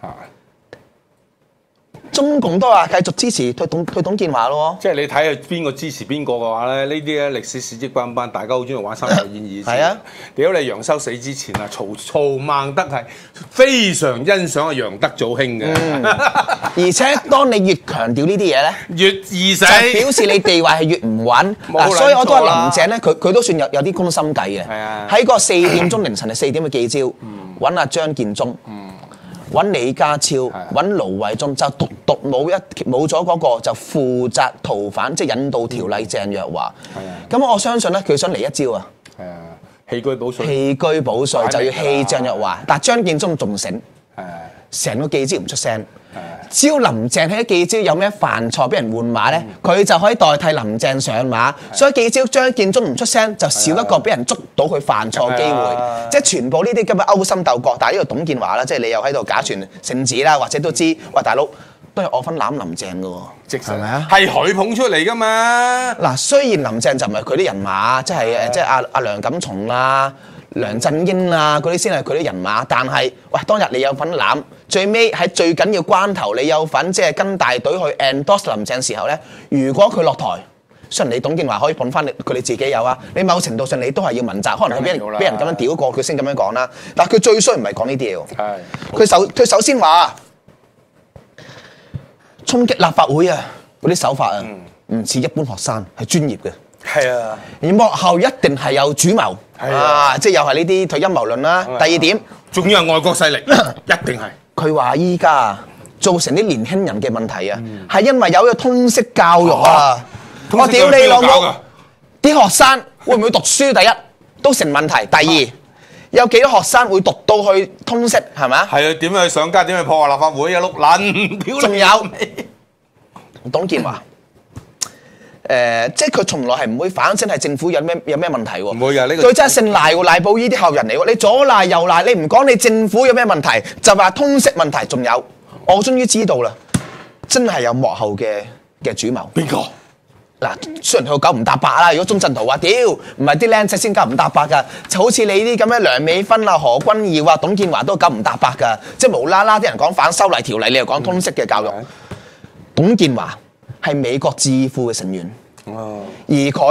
中共都話繼續支持推董推董建華咯， 即係你睇下邊個支持邊個嘅話咧，呢啲咧歷史史蹟斑斑，大家好中意玩三國演義。係啊，屌你楊修死之前啊，曹曹孟德係非常欣賞阿楊德祖兄嘅， 嗯、而且當你越強調呢啲嘢咧， 越易死， 就表示你地位係越唔穩。嗱，所以我都話林鄭咧，佢佢都算有有啲攻心計嘅。係啊，喺個四點鐘凌晨係四點嘅記招，揾阿張建宗。嗯揾李家超，揾盧偉忠，就獨獨冇一冇咗嗰個就負責逃犯，即係引導條例鄭若驊。咁我相信咧，佢想嚟一招啊！ 係啊，棄車保帥。 棄車保帥就要棄鄭若驊，但係張建宗仲醒，成個記招唔出聲。只要林鄭喺記招有咩犯錯俾人換馬咧，佢、嗯、就可以代替林鄭上馬。所以記招張建宗唔出聲，就少一個俾人捉到佢犯錯嘅機會。即係全部呢啲咁嘅勾心鬥角。但係呢個董建華啦，即係你又喺度假傳聖旨啦，或者都知喂大佬都係我分攬林鄭嘅喎，係咪啊？ 係佢捧出嚟㗎嘛。嗱， 雖然林鄭就唔係佢啲人馬，即係誒即係阿阿梁錦松啦。梁振英啊，嗰啲先係佢啲人馬，但係喂，當日你有份攬，最尾喺最緊要關頭，你有份即係跟大隊去 endorse 林鄭時候咧，如果佢落台，雖然你董建華可以捧翻你佢哋自己有啊，你某程度上你都係要問責，可能佢俾人俾人咁樣屌過，佢先咁樣講啦。但係佢最衰唔係講呢啲嘢喎，佢首佢首先話衝擊立法會啊嗰啲手法啊，唔似一般學生係專業嘅。係啊，而幕後一定係有主謀，啊，即係又係呢啲退陰謀論啦。第二點， 仲要係外國勢力，一定係。 佢話依家造成啲年輕人嘅問題啊，係因為有個通識教育啊。我屌你老母！啲學生會唔會讀書？第一都成問題。第二，有幾多學生會讀到去通識？係咪啊？ 係啊，點樣去上街？點去破壞立法會啊？碌撚！ 仲有董建華。誒、呃，即係佢從來係唔會反省係政府有咩有咩問題喎？唔會㗎，呢、這個佢真係姓賴喎，賴布依啲後人嚟喎。你左賴右賴，你唔講你政府有咩問題，就話通識問題。仲有，我終於知道啦，真係有幕後嘅嘅主謀。邊個？嗱，雖然佢九唔搭八啦。如果鍾鎮濤話屌，唔係啲僆仔先九唔搭八㗎，就好似你啲咁樣梁美芬啊、何君堯啊、董建華都九唔搭八㗎，即係無啦啦啲人講反修例條例，你又講通識嘅教育。嗯、董建華係美國智庫嘅成員，哦、而佢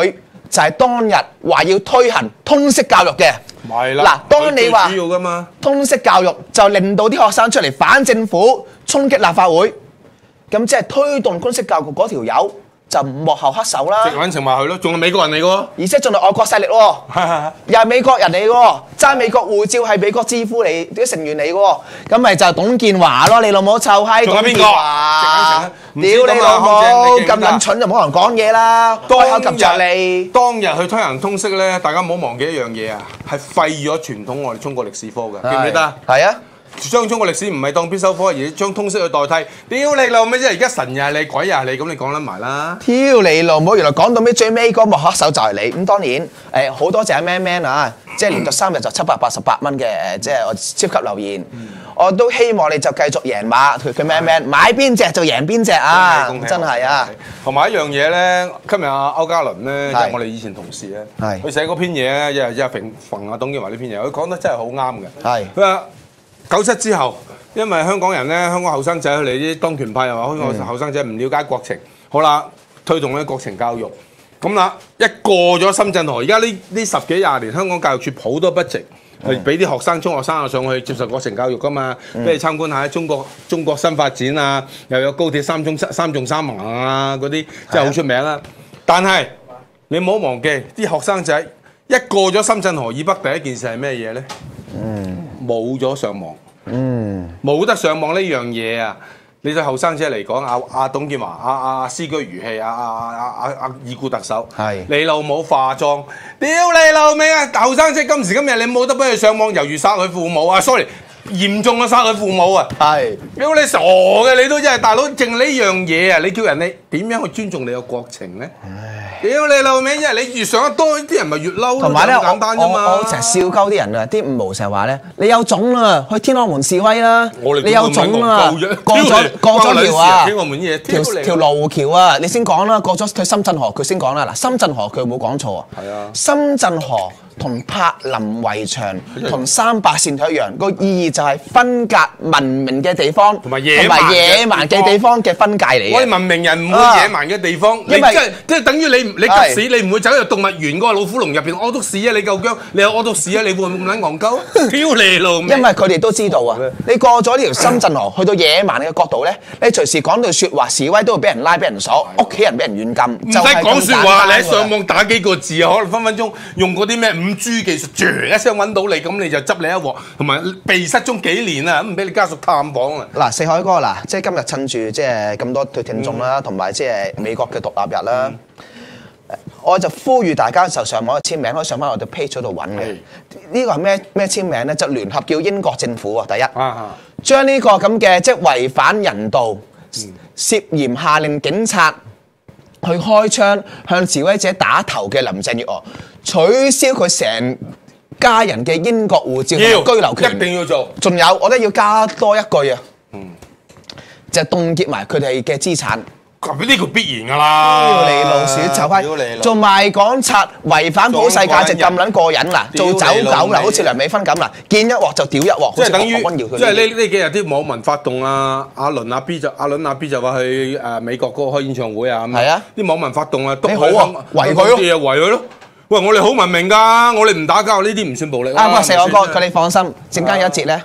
就係當日話要推行通識教育嘅。 係啦， 嗱，當你話主要㗎嘛， 通識教育就令到啲學生出嚟反政府、衝擊立法會，咁即係推動通識教育嗰條友就幕後黑手啦。直揾情埋去咯，仲係美國人嚟喎， 而且仲係外國勢力喎，又係美國人嚟喎，揸美國護照係美國智庫嚟啲成員嚟喎，咁咪就係董建華咯，你老母臭閪！ 仲有邊個？ 屌你老母咁撚蠢就冇人講嘢啦，開口及着你。 當日去推行通識咧，大家唔好忘記一樣嘢啊，係廢咗傳統我哋中國歷史科嘅，記唔記得？ 係啊。 將中國歷史唔係當必修科，而將通識去代替。屌你老味啫！而家神又係你，鬼又係你，咁你講撚埋啦。 挑你老母！原來講到尾最尾嗰幕黑手就係你。咁當然誒好多謝阿 Man Man 啊，即係連續三日就七百八十八蚊嘅誒，即係我超級留言。我都希望你就繼續贏馬，佢佢 Man Man 買邊隻就贏邊隻啊！真係啊！ 同埋一樣嘢咧，今日阿歐嘉倫咧，即係我哋以前同事咧，佢寫嗰篇嘢咧，一日一日揈揈阿董建華呢篇嘢，佢講得真係好啱嘅。係佢話。九七之後，因為香港人咧，香港後生仔佢哋啲當權派又話，香港後生仔唔了解國情，好啦，推動咧國情教育，咁啦，一過咗深圳河，而家呢呢十幾廿年，香港教育處好多筆值，係俾啲學生、中學生啊上去接受國情教育噶嘛，俾你參觀下中國中國新發展啊，又有高鐵三縱三縱三橫啊嗰啲，真係好出名啦。但係你唔好忘記，啲學生仔一過咗深圳河以北，第一件事係咩嘢咧？嗯。冇咗上網，嗯，冇得上網呢樣嘢啊！你對後生仔嚟講，阿阿董建華、阿阿司機如氣、阿阿阿阿阿已故特首，係你老母化妝，屌你老味啊！後生仔今時今日你冇得俾佢上網，猶如殺佢父母啊 ！sorry， 嚴重嘅殺佢父母啊！係，屌你傻嘅，你都真係大佬，淨呢樣嘢啊！你叫人哋點樣去尊重你嘅國情咧？屌你老味！因為你越上得多，啲人咪越嬲。同埋咧，簡單啫嘛。我我成日笑鳩啲人啊，啲五毛成日話咧，你有種啊，去天安門示威啦！你有種啊，過咗過咗條啊，天安門嘢，條條羅湖橋啊，你先講啦。過咗去深圳河，佢先講啦。嗱，深圳河佢冇講錯啊。係啊。深圳河同柏林圍牆同三八線一樣，個意義就係分隔文明嘅地方同埋野蠻嘅地方嘅分界嚟嘅。我哋文明人唔會野蠻嘅地方，因為即係即係等於你。你急屎，你唔會走入動物園嗰個老虎籠入邊屙篤屎啊！你夠薑，你有屙篤屎啊！你會唔會咁撚戇鳩？屌你老味！因為佢哋都知道啊，你過咗呢條深圳河，去到野蠻嘅角度咧，你隨時講到説話示威都會俾人拉、俾人鎖，屋企人俾人軟禁。唔使講説話，你喺上網打幾個字啊，可能分分鐘用嗰啲咩五 G 技術，啜一聲揾到你，咁你就執你一鑊，同埋被失蹤幾年啊，唔俾你家屬探訪啊！嗱，四海哥嗱，即係今日趁住即係咁多對聽眾啦，同埋即係美國嘅獨立日啦。我就呼籲大家就上網去簽名，可以上翻我哋 page 嗰度揾嘅。呢個係咩咩簽名咧？就聯合叫英國政府啊！第一，將呢個咁嘅即係違反人道、涉嫌下令警察去開槍向示威者打頭嘅林鄭月娥，取消佢成家人嘅英國護照同居留權，一定要做。仲有，我覺得要加多一句啊，就係凍結埋佢哋嘅資產。呢個必然噶啦！屌你老鼠臭閪，做賣港賊，違反普世價值咁撚過癮啦！做走狗啦，好似梁美芬咁啦，見一鑊就屌一鑊，即係等於即係呢呢幾日啲網民發動啊，阿倫阿 B 就阿倫阿 B 就話去誒美國嗰個開演唱會啊，係啊，啲網民發動啊，都好啊，圍佢咯，圍佢咯。喂，我哋好文明㗎，我哋唔打交，呢啲唔算暴力。啱啊，四我哥，佢哋放心，陣間有一節咧，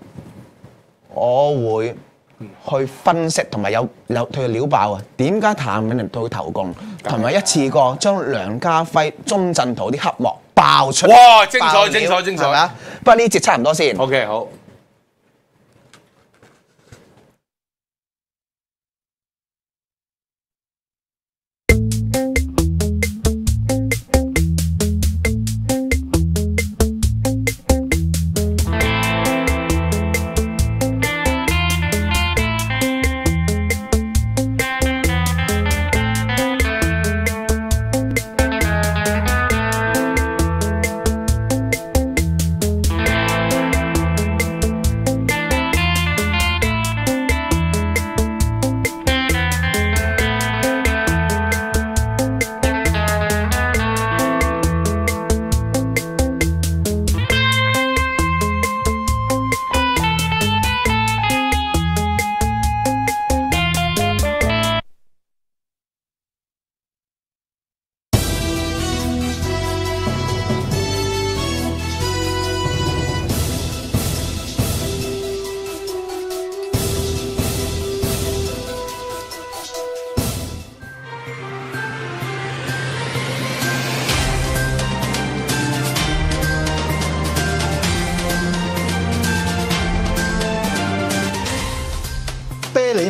我會。去分析同埋有有佢嘅料爆啊！點解譚詠麟對佢投共，同埋一次過將梁家輝、鐘鎮濤啲黑幕爆出嚟？哇！精彩、精彩、精彩啊！不過呢節差唔多先。OK， 好。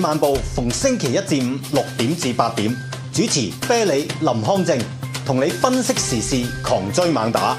漫步逢星期一至五六點至八點，主持啤梨林康正，同你分析時事，狂追猛打。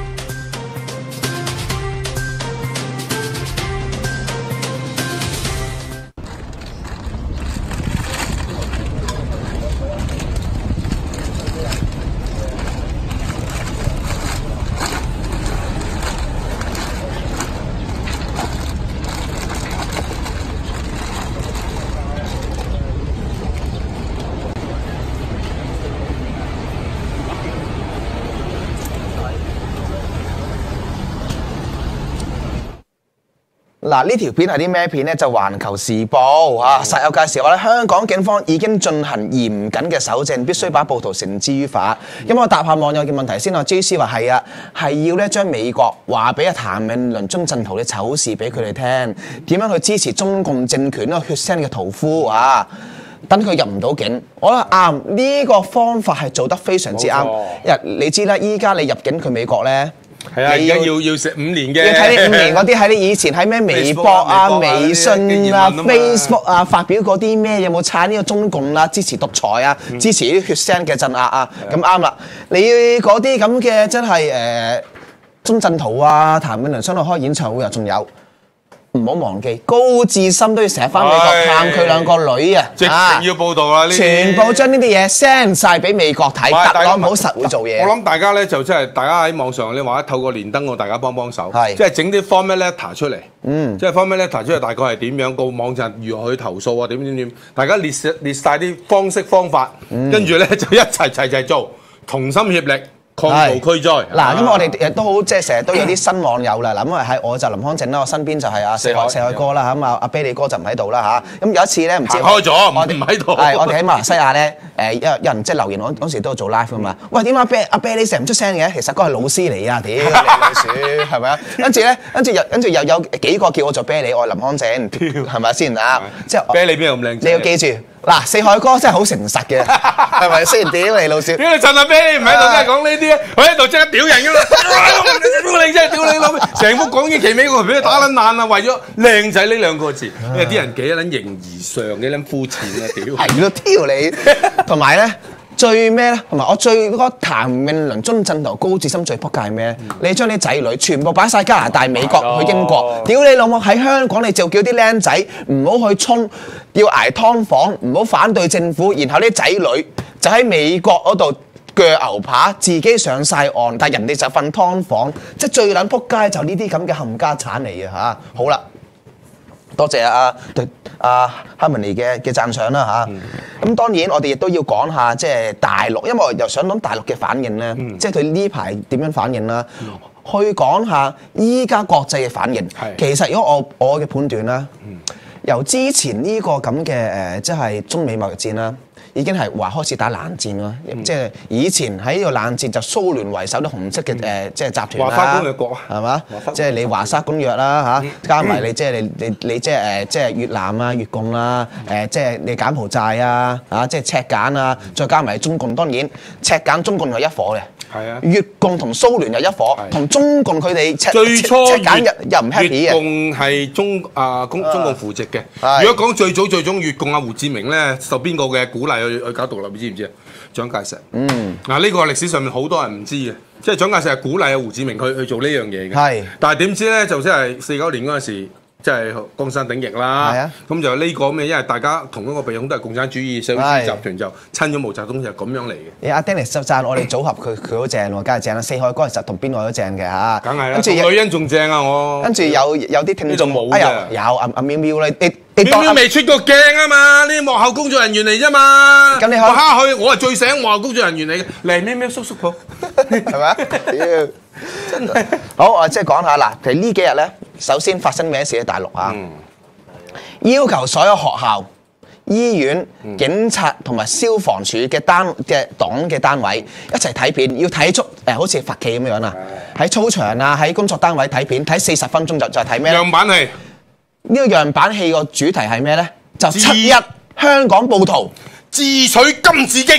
嗱，呢條片係啲咩片咧？就環球時報啊，實有介紹話咧，香港警方已經進行嚴謹嘅搜證，必須把暴徒繩之於法。咁我答下網友嘅問題先啊 ，J C 話係啊，係要咧將美國話俾阿譚詠麟、鐘鎮濤嘅醜事俾佢哋聽，點樣去支持中共政權呢個血腥嘅屠夫啊！等佢入唔到境，我覺得啱，呢、這個方法係做得非常之啱。因為你知啦，依家你入境去美國咧。 係啊，而家要要食五年嘅， 要睇你五年嗰啲喺你以前喺咩微博啊、微信啊、Facebook 啊發表嗰啲咩有冇撐呢個中共啊、支持獨裁啊、嗯、支持啲血腥嘅鎮壓啊，咁啱啦。你嗰啲咁嘅真係誒鐘鎮濤啊、譚詠麟上度開演唱會啊，仲有。唔好忘記，高志森都要成日翻美國探佢兩個女啊！ 直情要報導啦！呢全部將呢啲嘢 send 曬俾美國睇，特朗普實會做嘢。 我諗大家咧就即係大家喺網上你話透過連登我大家幫幫手， 係即係整啲 format letter 出嚟， 嗯， 即係 format letter 出嚟大概係點樣，個網站如何去投訴啊？點點點，大家列列曬啲方式方法，跟住咧就一齊齊齊做，同心協力。抗暴驅災嗱，咁我哋亦都好，即係成日都有啲新網友啦。嗱，咁啊喺我就林康正啦，我身邊就係阿四海四海哥啦，咁啊阿啤梨哥就唔喺度啦嚇。咁有一次咧，唔知開咗，我哋唔喺度。 係我哋喺馬來西亞咧，誒有有人即係留言，我嗰時都有做 live 噶嘛。喂，點解啤阿啤梨成日唔出聲嘅？其實嗰係老師嚟啊，屌你老鼠，係咪啊？跟住咧，跟住又跟住又有幾個叫我做啤梨，我係林康正，係咪先啊？即係啤梨邊有咁靚仔？ 你要記住。嗱，四海哥真係好誠實嘅，係咪先？屌你老少！ 屌你趁阿啤梨唔喺度，真係講呢啲啊！我喺度即刻屌人㗎啦！屌你真係屌你老味！成幅講嘢奇美個俾佢打撚爛啊！為咗靚仔呢兩個字，因為啲人幾撚形而上，幾撚膚淺啊！屌係咯，挑你！同埋咧。最咩咧？同埋我最覺得譚詠麟、鐘鎮濤、高志森最撲街係咩咧？嗯、你將啲仔女全部擺晒加拿大、美國、去英國，屌你老母！喺香港你就叫啲僆仔唔好去衝，要捱劏房，唔好反對政府，然後啲仔女就喺美國嗰度鋸牛扒，自己上晒岸，但係人哋就瞓劏房，即係最撚撲街就呢啲咁嘅冚家產嚟嘅嚇。好啦。多謝阿對阿 Harmony 嘅嘅讚賞啦嚇。咁、嗯、當然我哋亦都要講下即係大陸，因為我又想講大陸嘅反應咧，嗯、即係佢呢排點樣反應啦。嗯、去講下依家國際嘅反應。 係其實如果我我嘅判斷啦，嗯、由之前呢個咁嘅誒，即係中美貿易戰啦。已經係話開始打冷戰咯，嗯、即係以前喺呢個冷戰就蘇聯為首啲紅色嘅誒、呃，即係集團啦， 華沙公約國啊， 係嘛？即係你華沙公約啦嚇，嗯、加埋你即係你你你即係誒即係越南啊、越共啦，誒、呃、即係你柬埔寨啊，啊即係赤柬啊，再加埋中共，當然赤柬中共係一伙嘅。係啊，越共同蘇聯又一伙，同中共佢哋赤最初赤柬又又唔 happy 嘅。 越共係中啊中中共扶植嘅。如果講最早最早越共啊胡志明咧，受邊個嘅鼓勵去去搞獨立？你知唔知啊？蔣介石。嗯。嗱呢個歷史上面好多人唔知嘅，即係蔣介石係鼓勵啊胡志明去去做呢樣嘢嘅。係。但係點知咧就即係四九年嗰陣時。即係江山鼎翼啦，咁就呢個咩？因為大家同一個鼻孔都係共產主義社會主義集團，就親咗毛澤東就咁樣嚟嘅。阿 Dennis 就讚我哋組合佢佢好正喎，梗係正啦！四海嗰陣實同邊個都正嘅嚇。梗係啦，跟住女人仲正啊我。跟住有有啲聽眾冇嘅，有阿阿喵喵咧，你你喵喵未出過鏡啊嘛？呢啲幕後工作人員嚟啫嘛。咁你我蝦佢，我係最醒幕後工作人員嚟嘅。嚟喵喵叔叔好，係咪啊？ 真係好，我即係講下嗱，其實呢幾日咧，首先發生咩事喺大陸啊？嗯、要求所有學校、醫院、嗯、警察同埋消防處嘅單嘅黨嘅單位一齊睇片，要睇足誒、呃，好似罰企咁樣啊！喺的操場啊，喺工作單位睇片，睇四十分鐘就就睇咩？ 樣板戲呢個樣板戲個主題係咩咧？就七一香港暴徒自取金紫荊。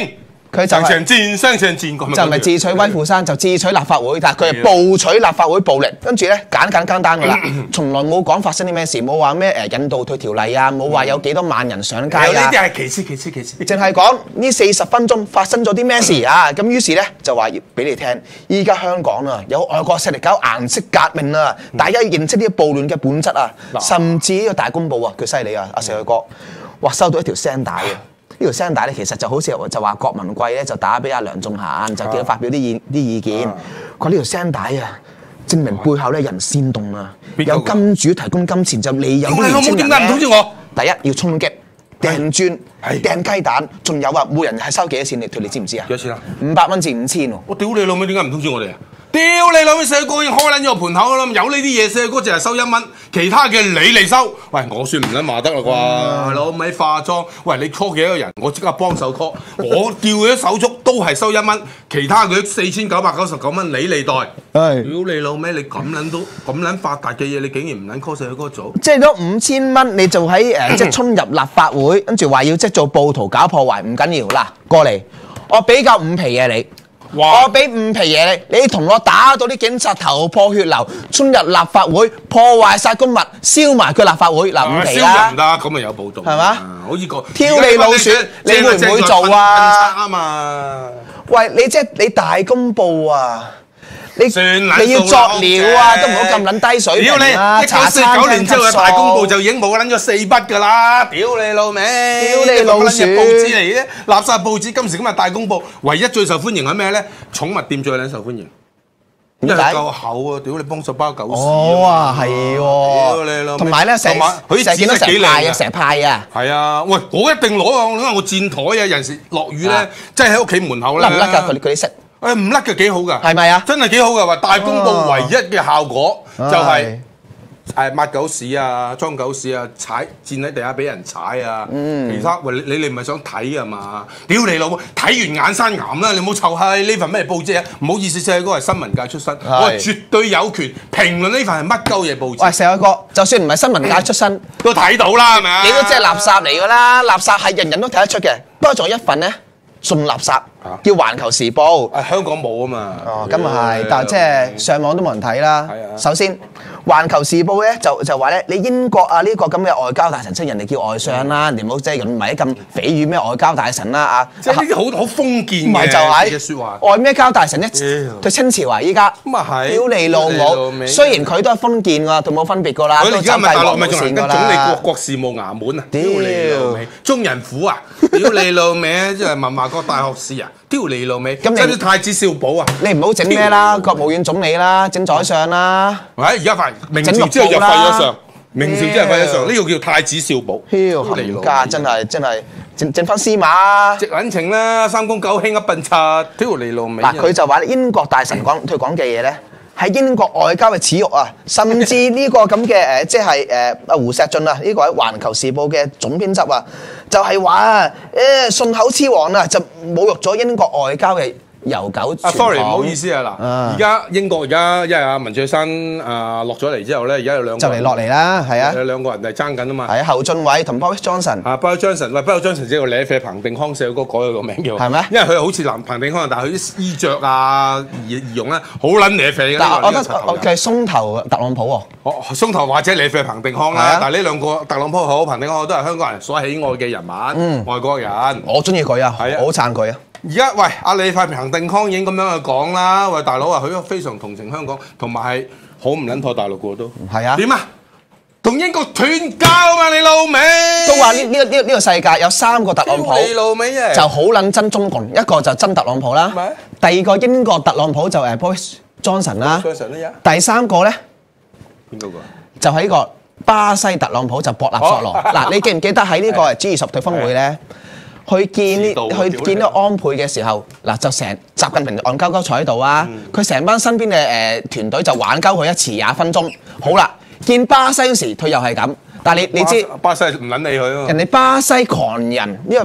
佢就係上戰雙上戰咁就唔係智取威虎山，就智取立法會，但係佢係暴取立法會暴力，跟住咧簡簡單單㗎啦，從來冇講發生啲咩事，冇話咩誒引導退條例啊，冇話有幾多萬人上街啊， 呢啲係其次其次其次， 淨係講呢四十分鐘發生咗啲咩事啊，咁於是咧就話要俾你聽，依家香港啊有外國勢力搞顏色革命啊，大家要認識呢啲暴亂嘅本質啊，甚至呢個大公報啊，佢犀利啊，阿石海哥話收到一條聲帶啊。呢條聲帶咧，其實就好似就話郭文貴咧就打俾阿梁頌恆，就叫佢發表啲意啲意見。佢話呢條聲帶啊，證明背後咧人煽動啊，有金主提供金錢就利誘啲年青人咧。點解唔通知我？第一要衝擊、掟磚、掟雞蛋，仲有啊，每人係收幾多錢？你佢哋知唔知啊？幾多錢啊？五百蚊至五千喎。我屌你老味，點解唔通知我哋啊？屌你老味！細哥已經開撚咗個盤口啦，有呢啲嘢細哥淨係收一蚊，其他嘅你嚟收。喂，我算唔撚話得啦啩？老味化妝，喂你 call 幾多人？我即刻幫手 call。我叫佢啲手足都係收一蚊，其他佢四千九百九十九蚊你嚟袋。係。屌你老味！你咁撚都咁撚發達嘅嘢，你竟然唔撚 call 細哥做？即係嗰五千蚊，你就喺誒即係衝入立法會，跟住話要即係做暴徒搞破壞，唔緊要嗱，過嚟，我俾夠五皮嘢你。我俾五皮嘢你，你同我打到啲警察頭破血流，衝入立法會破壞晒公物，燒埋佢立法會嗱五皮啦，燒唔得，咁咪有暴動係嘛？好似個挑你老鼠，你會唔會做啊？啱啊！喂，你即係你大公報啊！你你要作料啊，都唔好咁撚低水平啦！一九四九年之後嘅大公報就已經冇撚咗四筆㗎啦！屌你老味！屌你老鼠！報紙嚟嘅垃圾報紙，今時今日大公報唯一最受歡迎係咩咧？寵物店最撚受歡迎，因為夠厚啊！屌你幫手包狗屎！哦啊，係喎！屌你老味！同埋咧，成佢成日見到成派啊，成派啊！係啊！喂，我一定攞啊！因為我戰台啊，有陣時落雨咧，即係喺屋企門口咧，甩唔甩㗎？佢佢啲色。誒唔甩嘅幾好㗎，係咪啊？真係幾好㗎！話大公報唯一嘅效果就係誒抹狗屎啊、裝狗屎啊、踩墊喺地下俾人踩啊，其他喂你你唔係想睇啊嘛？屌你老母！睇完眼生癌啦！你冇臭閪呢份咩報紙啊？唔好意思，細海哥係新聞界出身，我絕對有權評論呢份係乜鳩嘢報紙。喂，細海哥，就算唔係新聞界出身，都睇到啦，係咪啊？你都即係垃圾嚟㗎啦！垃圾係人人都睇得出嘅，不過仲有一份咧。仲垃圾，叫《環球時報》。啊，香港冇啊嘛。哦，咁啊係，但係即係上網都冇人睇啦。係啊。首先，《環球時報》咧就就話咧，你英國啊呢個咁嘅外交大臣，即係人哋叫外相啦，你唔好即係用埋啲咁詆語咩外交大臣啦啊。即係呢啲好好封建嘅嘅説話。外咩交大臣咧？對清朝啊，依家。咁啊係。屌你老母！雖然佢都係封建㗎，都冇分別㗎啦。佢而家咪大陸咪仲係跟總理國國事務衙門啊？屌你老味！中人府啊！屌你老味！即係文華個大學士啊，屌你老味！咁你太子少保啊？你唔好整咩啦，國務院總理啦，整宰相啦。喂，而家廢明朝之後就廢咗上，明朝之後廢咗上，呢個叫太子少保。屌冚家真係真係整整翻司馬，直撚情啦，三公九卿一笨柒，屌你老味！嗱，佢就話英國大臣講佢講嘅嘢咧。喺英國外交嘅恥辱啊，甚至呢個咁嘅誒，即係誒阿胡錫進啊，呢、這個喺《環球時報》嘅總編輯啊，就係話啊，誒順口雌黃啊，就侮辱咗英國外交嘅悠久傳統。啊 ，sorry， 唔好意思啊，嗱，而家英國而家因為阿文翠珊啊落咗嚟之後咧，而家有兩個就嚟落嚟啦，係啊，有兩個人係爭緊啊嘛。係啊，侯俊偉同 Boris Johnson。啊 ，Boris Johnson， 喂 ，Boris Johnson 之後舐啡彭定康細個改咗個名叫。係咩？因為佢好似男彭定康，但係佢啲衣着啊、儀儀容咧，好撚舐啡嘅。但係我覺得我嘅鬆頭特朗普喎。哦，鬆頭或者舐啡彭定康啦，但係呢兩個特朗普好，彭定康都係香港人所喜愛嘅人物，外國人。我中意佢啊，係啊，我好撐佢啊。而家喂，阿李塊彭定康已經咁樣去講啦，喂大佬啊，佢都非常同情香港，同埋係好唔撚妥大陸嘅都。係啊。點啊？同英國斷交啊嘛，你老味！都話呢呢個呢個呢個世界有三個特朗普，你老味啊！就好撚憎中共，一個就真特朗普啦，第二個英國特朗普就誒 Boris Johnson 啦，第三個咧邊個個？就係呢個巴西特朗普就博納索羅。嗱，你記唔記得喺呢個 G 二十對峰會咧？去見呢，去見呢個安倍嘅時候，嗱就成習近平就戇鳩鳩坐喺度啊！佢成班身邊嘅誒團隊就玩鳩佢一次廿分鐘。好啦，見巴西嗰時佢又係咁，但係你你知巴西唔撚理佢啊！人哋巴西狂人呢個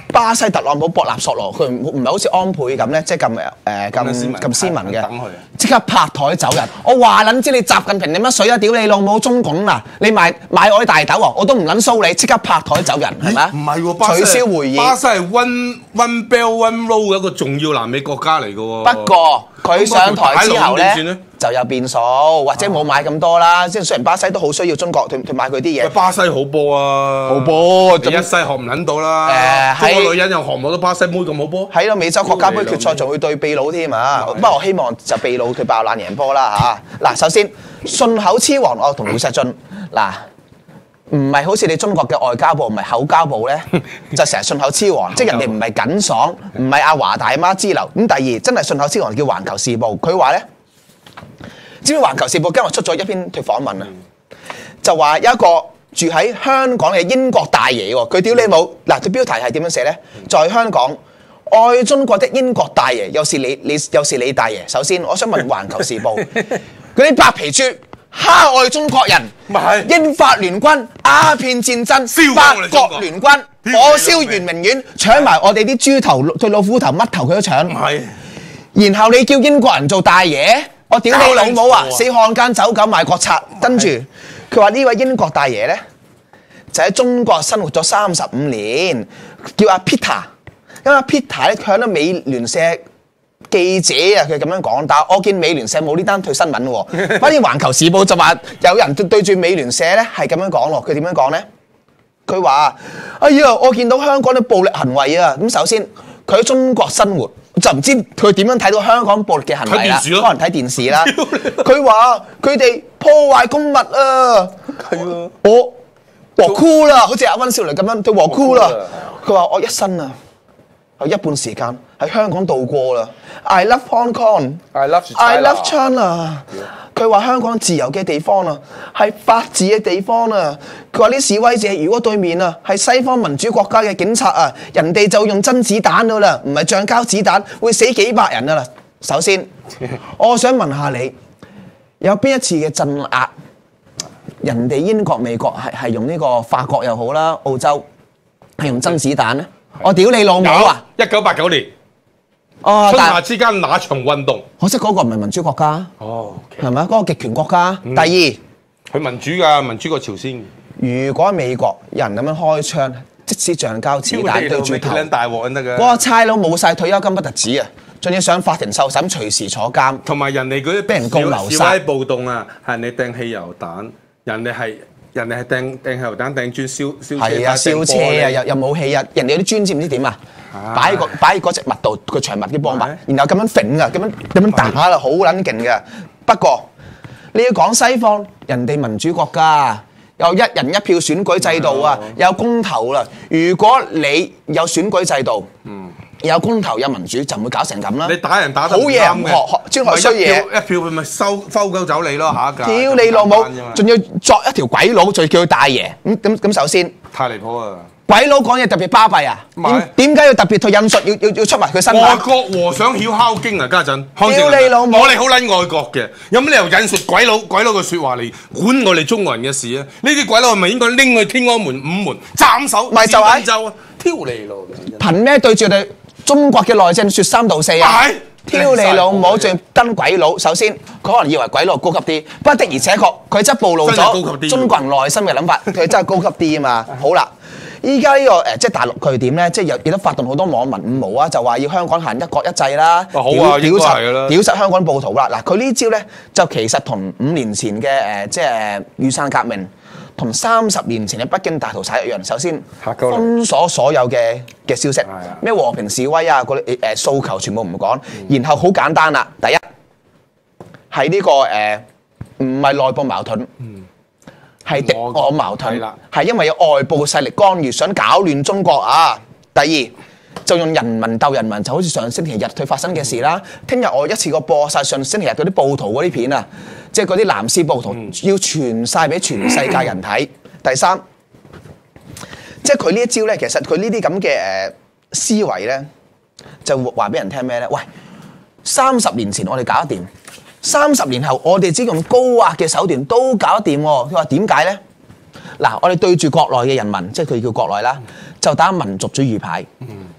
巴西特朗普博納索羅，佢唔唔係好似安倍咁咧，即係咁誒咁咁斯文嘅，即刻拍台走人。我話撚知你習近平你乜水啊？屌你老母中共啊！你買買我啲大豆啊，我都唔撚騷你，即刻拍台走人係咪啊？ 唔係喎，巴西取消會議。 巴西係 one one belt one road 嘅一個重要南美國家嚟嘅喎。 不過佢上台之後咧就有變數，或者冇買咁多啦。即係雖然巴西都好需要中國去去買佢啲嘢。 巴西好波啊！ 好波， 你一世學唔撚到啦。誒，中國女人又學唔到巴西妹咁好波。 喺個美洲國家杯決賽仲會對秘魯添啊！不過我希望就秘魯佢爆冷贏波啦嚇。嗱，首先信口雌黃，我同廖錫進嗱。唔係好似你中國嘅外交部，唔係口交部咧，就成日信口雌黃，即係人哋唔係緊爽，唔係阿華大媽之流。咁第二真係信口雌黃叫《環球時報》，佢話咧，知唔知《環球時報》今日出咗一篇訪問啊？就話有一個住喺香港嘅英國大爺喎，佢屌你冇嗱，佢標題係點樣寫咧？在香港愛中國的英國大爺，又是你你又是你大爺。首先，我想問《環球時報》嗰啲白皮豬。蝦愛中國人，英法聯軍、鴉片戰爭、八國聯軍、火燒圓明園，搶埋我哋啲豬頭、對老虎頭、乜頭佢都搶。然後你叫英國人做大爺，我屌你老母啊！死漢奸走狗賣國賊。跟住佢話呢位英國大爺咧，就喺中國生活咗三十五年，叫阿 Peter。因為阿 Peter 咧，佢喺美聯社記者啊，佢咁樣講，但係我見美聯社冇呢單退新聞喎。反而環球時報就話有人對住美聯社咧係咁樣講咯。佢點樣講咧？佢話：哎呀，我見到香港嘅暴力行為啊！咁首先佢喺中國生活，就唔知佢點樣睇到香港暴力嘅行為啦。可能睇電視啦。佢話佢哋破壞公物啊！係啊，我我哭啦，好似阿溫少玲咁樣，佢我哭啦。佢話我一生啊，有一半時間喺香港度過啦。I love Hong Kong，I love I love China。佢話香港自由嘅地方啊，係法治嘅地方啊。佢話啲示威者如果對面啊係西方民主國家嘅警察啊，人哋就用真子彈噶啦，唔係橡膠子彈，會死幾百人啊啦。首先，我想問下你，有邊一次嘅鎮壓，人哋英國、美國係係用呢個法國又好啦，澳洲係用真子彈咧？我屌你老母啊！ 一九八九年。 哦， 春夏之間那場運動， 可惜嗰個唔係民主國家， 哦， 係咪啊？嗰個極權國家。第二， 佢民主㗎，民主過朝鮮。 如果美國人咁樣開槍，即使橡膠子彈對住頭， 大鑊得㗎。 嗰個差佬冇晒退休金不特止啊，仲要上法庭受審，隨時坐監。 同埋人哋嗰啲俾人告謀殺、 示威暴動啊，係你掟汽油彈，人哋係。人哋係掟掟汽油彈、掟磚、燒燒車， 係啊，燒車啊，又又冇氣啊！人哋啲磚知唔知點啊？擺喺個擺喺嗰隻密度個長密啲幫白，然後咁樣揈啊，咁樣咁樣打啦，好撚勁嘅。不過你要講西方，人哋民主國家有一人一票選舉制度啊，有公投啦。如果你有選舉制度，嗯。有公投有民主就唔會搞成咁啦。 你打人打得好嘢唔學學，專學衰嘢。 一票佢咪收收鳩走你咯，下一屆。 屌你老母！仲要作一條鬼佬，再叫佢大爺。咁咁咁，首先太離譜啊！ 鬼佬講嘢特別巴閉啊！點點解要特別去引述？要要要出埋佢身？ 外國和尚曉敲經啊！家陣。 屌你老母！ 我哋好撚愛國嘅，有乜理由引述鬼佬鬼佬嘅説話嚟管我哋中國人嘅事啊？呢啲鬼佬係咪應該拎去天安門五門斬首？ 咪就係就挑你咯！ 憑咩對住你中國嘅內政説三道四啊？挑你老母，仲跟鬼佬。首先，佢可能以為鬼佬高級啲，不過的而且確佢真係暴露咗中國人內心嘅諗法，佢真係高級啲啊嘛。好啦，依家呢個誒即係大陸佢點咧？即係有亦都發動好多網民五毛啊，就話要香港行一國一制啦， 屌屌實屌實香港暴徒啦。嗱，佢呢招咧就其實同五年前嘅誒即係雨傘革命，同三十年前嘅北京大屠殺一樣，首先封鎖所有嘅嘅消息，咩和平示威啊，嗰啲誒訴求全部唔講，然後好簡單啦。第一係呢個誒唔係內部矛盾，係敵我矛盾，係因為有外部勢力干預，想搞亂中國啊。第二就用人民鬥人民，就好似上星期日佢發生嘅事啦。聽日我一次過播晒上星期日嗰啲暴徒嗰啲片啊！即係嗰啲藍絲暴徒要傳晒俾全世界人睇。第三，即係佢呢一招咧，其實佢呢啲咁嘅誒思維咧，就話俾人聽咩咧？喂，三十年前我哋搞得掂，三十年後我哋只用高壓嘅手段都搞得掂喎。佢話點解咧？嗱，我哋對住國內嘅人民，即係佢叫國內啦，就打民族主義牌。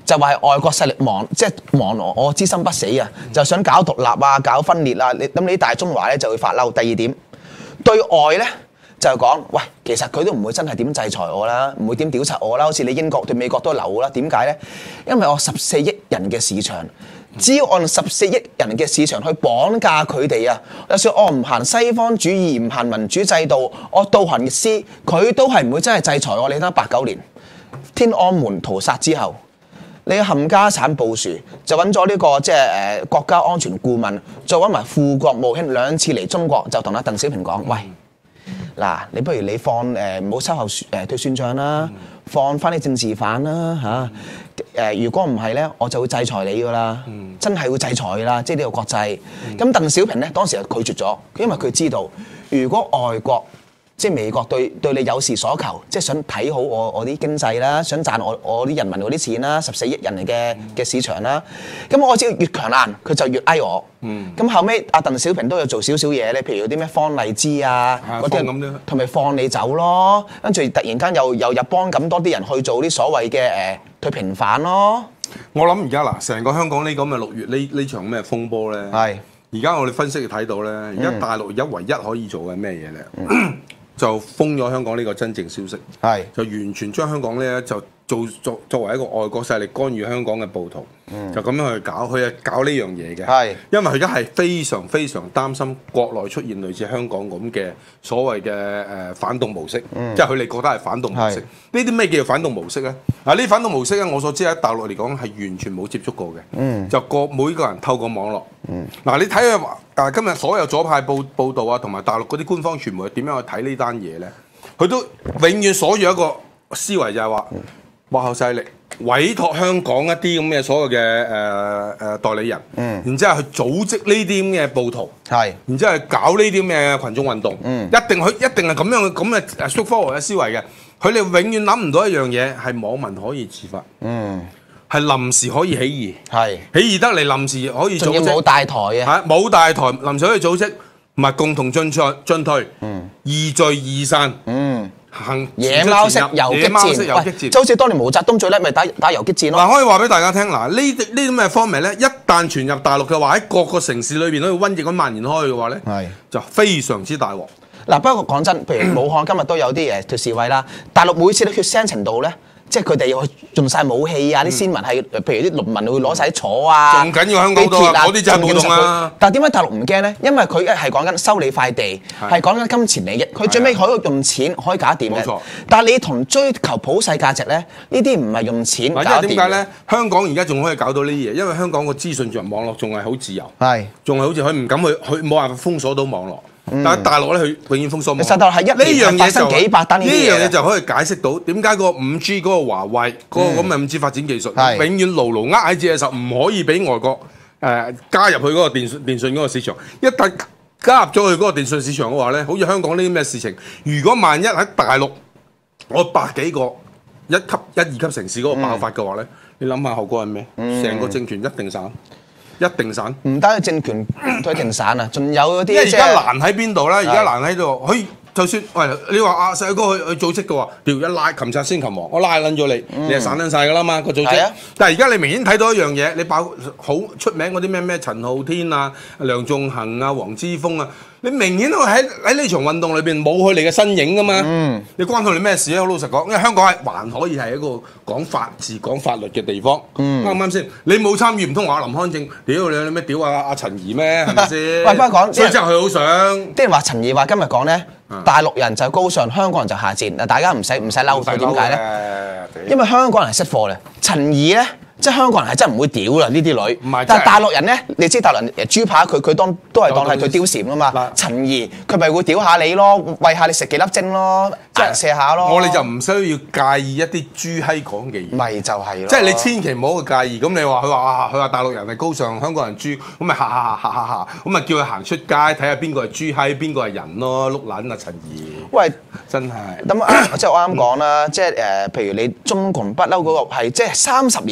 就話係外國勢力亡，即係亡我我之心不死啊，就想搞獨立啊，搞分裂啊，你咁你大中華咧就會發嬲。第二點，對外咧就係講，喂，其實佢都唔會真係點制裁我啦，唔會點調查我啦，好似你英國對美國都流啦，點解咧？因為我十四億人嘅市場。只要按十四億人嘅市場去綁架佢哋啊！就算我唔行西方主義，唔行民主制度，我倒行逆施，佢都係唔會真係制裁我。你睇八九年天安門屠殺之後，你冚家產部署就揾咗呢個即係誒國家安全顧問，再揾埋副國務卿兩次嚟中國，就同阿鄧小平講：喂，嗱，你不如你放誒唔好秋後誒退算賬啦，放翻啲政治犯啦嚇。誒、呃，如果唔係咧，我就會制裁你噶啦，嗯、真係會制裁噶啦，即係呢個國際。咁、嗯、鄧小平咧當時係拒絕咗，因為佢知道，如果外國即係美國對對你有事所求，即係想睇好我我啲經濟啦，想賺我我啲人民嗰啲錢啦，十四億人嚟嘅嘅市場啦，咁我只要越強硬，佢就越挨我。咁、嗯、後尾阿鄧小平都有做少少嘢咧，譬如啲咩方勵之啊嗰啲，同埋放你走咯，跟住突然間又又入幫咁多啲人去做啲所謂嘅誒。呃去平反咯！ 我諗而家嗱，成個香港呢咁嘅六月呢呢場咩風波咧？係而家我哋分析就睇到咧，而家大陸而家唯一可以做嘅咩嘢咧？嗯、就封咗香港呢個真正消息，係就完全將香港咧就做作作為一個外國勢力干預香港嘅暴徒，嗯、就咁樣去搞，佢係搞呢樣嘢嘅。係因為佢而家係非常非常擔心國內出現類似香港咁嘅所謂嘅誒、呃、反動模式，嗯、即係佢哋覺得係反動模式。呢啲咩叫做反動模式咧？嗱，呢反動模式咧，我所知喺大陸嚟講係完全冇接觸過嘅。嗯，就個每個人透過網絡。嗯，嗱，你睇下啊，今日所有左派報報導啊，同埋大陸嗰啲官方傳媒點樣去睇呢單嘢咧？佢都永遠鎖住一個思維就係話。嗯幕後勢力委託香港一啲咁嘅所謂嘅誒誒代理人，嗯，然之後去組織呢啲咁嘅暴徒，係，然之後去搞呢啲咁嘅群眾運動，嗯，一定佢一定係咁樣咁嘅誒 shoot forward 嘅思維嘅，佢哋永遠諗唔到一樣嘢係網民可以自發，嗯，係臨時可以起義，係起義得嚟臨時可以組織，仲要冇大台啊，係冇大台，臨時可以組織，唔係共同進退進退，嗯，易聚易散，嗯。野貓式遊擊戰，就好似當年毛澤東最叻咪打打遊擊戰咯。嗱，可以話俾大家聽，嗱呢啲呢啲咩方面咧，一旦傳入大陸嘅話，喺各個城市裏邊可以瘟疫咁蔓延開嘅話咧，係就非常之大鑊。嗱，不過講真，譬如武漢今日都有啲誒示威啦，大陸每次嘅血腥程度咧。即係佢哋用晒武器啊！啲先民係，譬如啲農民會攞晒坐啊，仲緊要香港多啊！嗰啲就係暴動啊！但係點解大陸唔驚咧？因為佢係講緊收你塊地，係講緊金錢利益，佢最尾可以用錢可以搞掂嘅。冇錯。但係你同追求普世價值咧，呢啲唔係用錢搞掂。因為點解咧？香港而家仲可以搞到呢啲嘢，因為香港個資訊上網絡仲係好自由，係仲係好似佢唔敢去，佢冇辦法封鎖到網絡。但係大陸咧，佢永遠封鎖網。實在係一年發生幾百單呢啲嘢。呢樣嘢就可以解釋到點解個五 G 嗰個華為嗰個咁嘅五 G 發展技術，嗯、永遠牢牢握喺自己嘅手，唔可以俾外國誒、呃、加入去嗰個電信電信嗰個市場。一旦加入咗去嗰個電信市場嘅話咧，好似香港呢啲咩事情，如果萬一喺大陸我百幾個一級一二級城市嗰個爆發嘅話咧，嗯、你諗下後果係咩？成、嗯、個政權一定散。一定散，唔單止政權都一定散啊，仲有嗰啲。因為而家難喺邊度咧？而家難喺度，佢就算喂你話阿細哥去去組織嘅話，屌一拉擒賊先擒王，我拉撚咗你，嗯、你係散撚晒㗎啦嘛個組織。啊、但係而家你明顯睇到一樣嘢，你爆好出名嗰啲咩咩陳浩天啊、梁仲恒啊、黃之鋒啊。你明顯喺喺呢場運動裏邊冇佢哋嘅身影噶嘛？嗯、你關佢哋咩事咧？好老實講，因為香港係還可以係一個講法治、講法律嘅地方，啱唔啱先？你冇參與，唔通話林康正屌你你咩屌啊阿陳怡咩？係咪先？喂，不過講，所以之後佢好想啲人話陳怡話今日講咧，大陸人就高尚，香港人就下賤。嗱，大家唔使唔使嬲佢，點解咧？因為香港人係識貨嘅，陳怡咧。即係香港人係真係唔會屌啦呢啲女，但係大陸人咧，你知大陸人誒豬扒佢佢當都係當係佢貂蟬啊嘛。陳怡佢咪會屌下你咯，餵下你食幾粒精咯，顏射下咯。我哋就唔需要介意一啲豬閪講嘅嘢。咪就係咯。即係你千祈唔好去介意。咁你話佢話佢話大陸人係高尚，香港人豬，咁咪嚇嚇嚇嚇嚇，咁咪叫佢行出街睇下邊個係豬閪，邊個係人咯，碌撚啊陳怡。喂，真係。咁即係我啱講啦，即係誒，譬如你中共不嬲嗰個係即係三十年前思維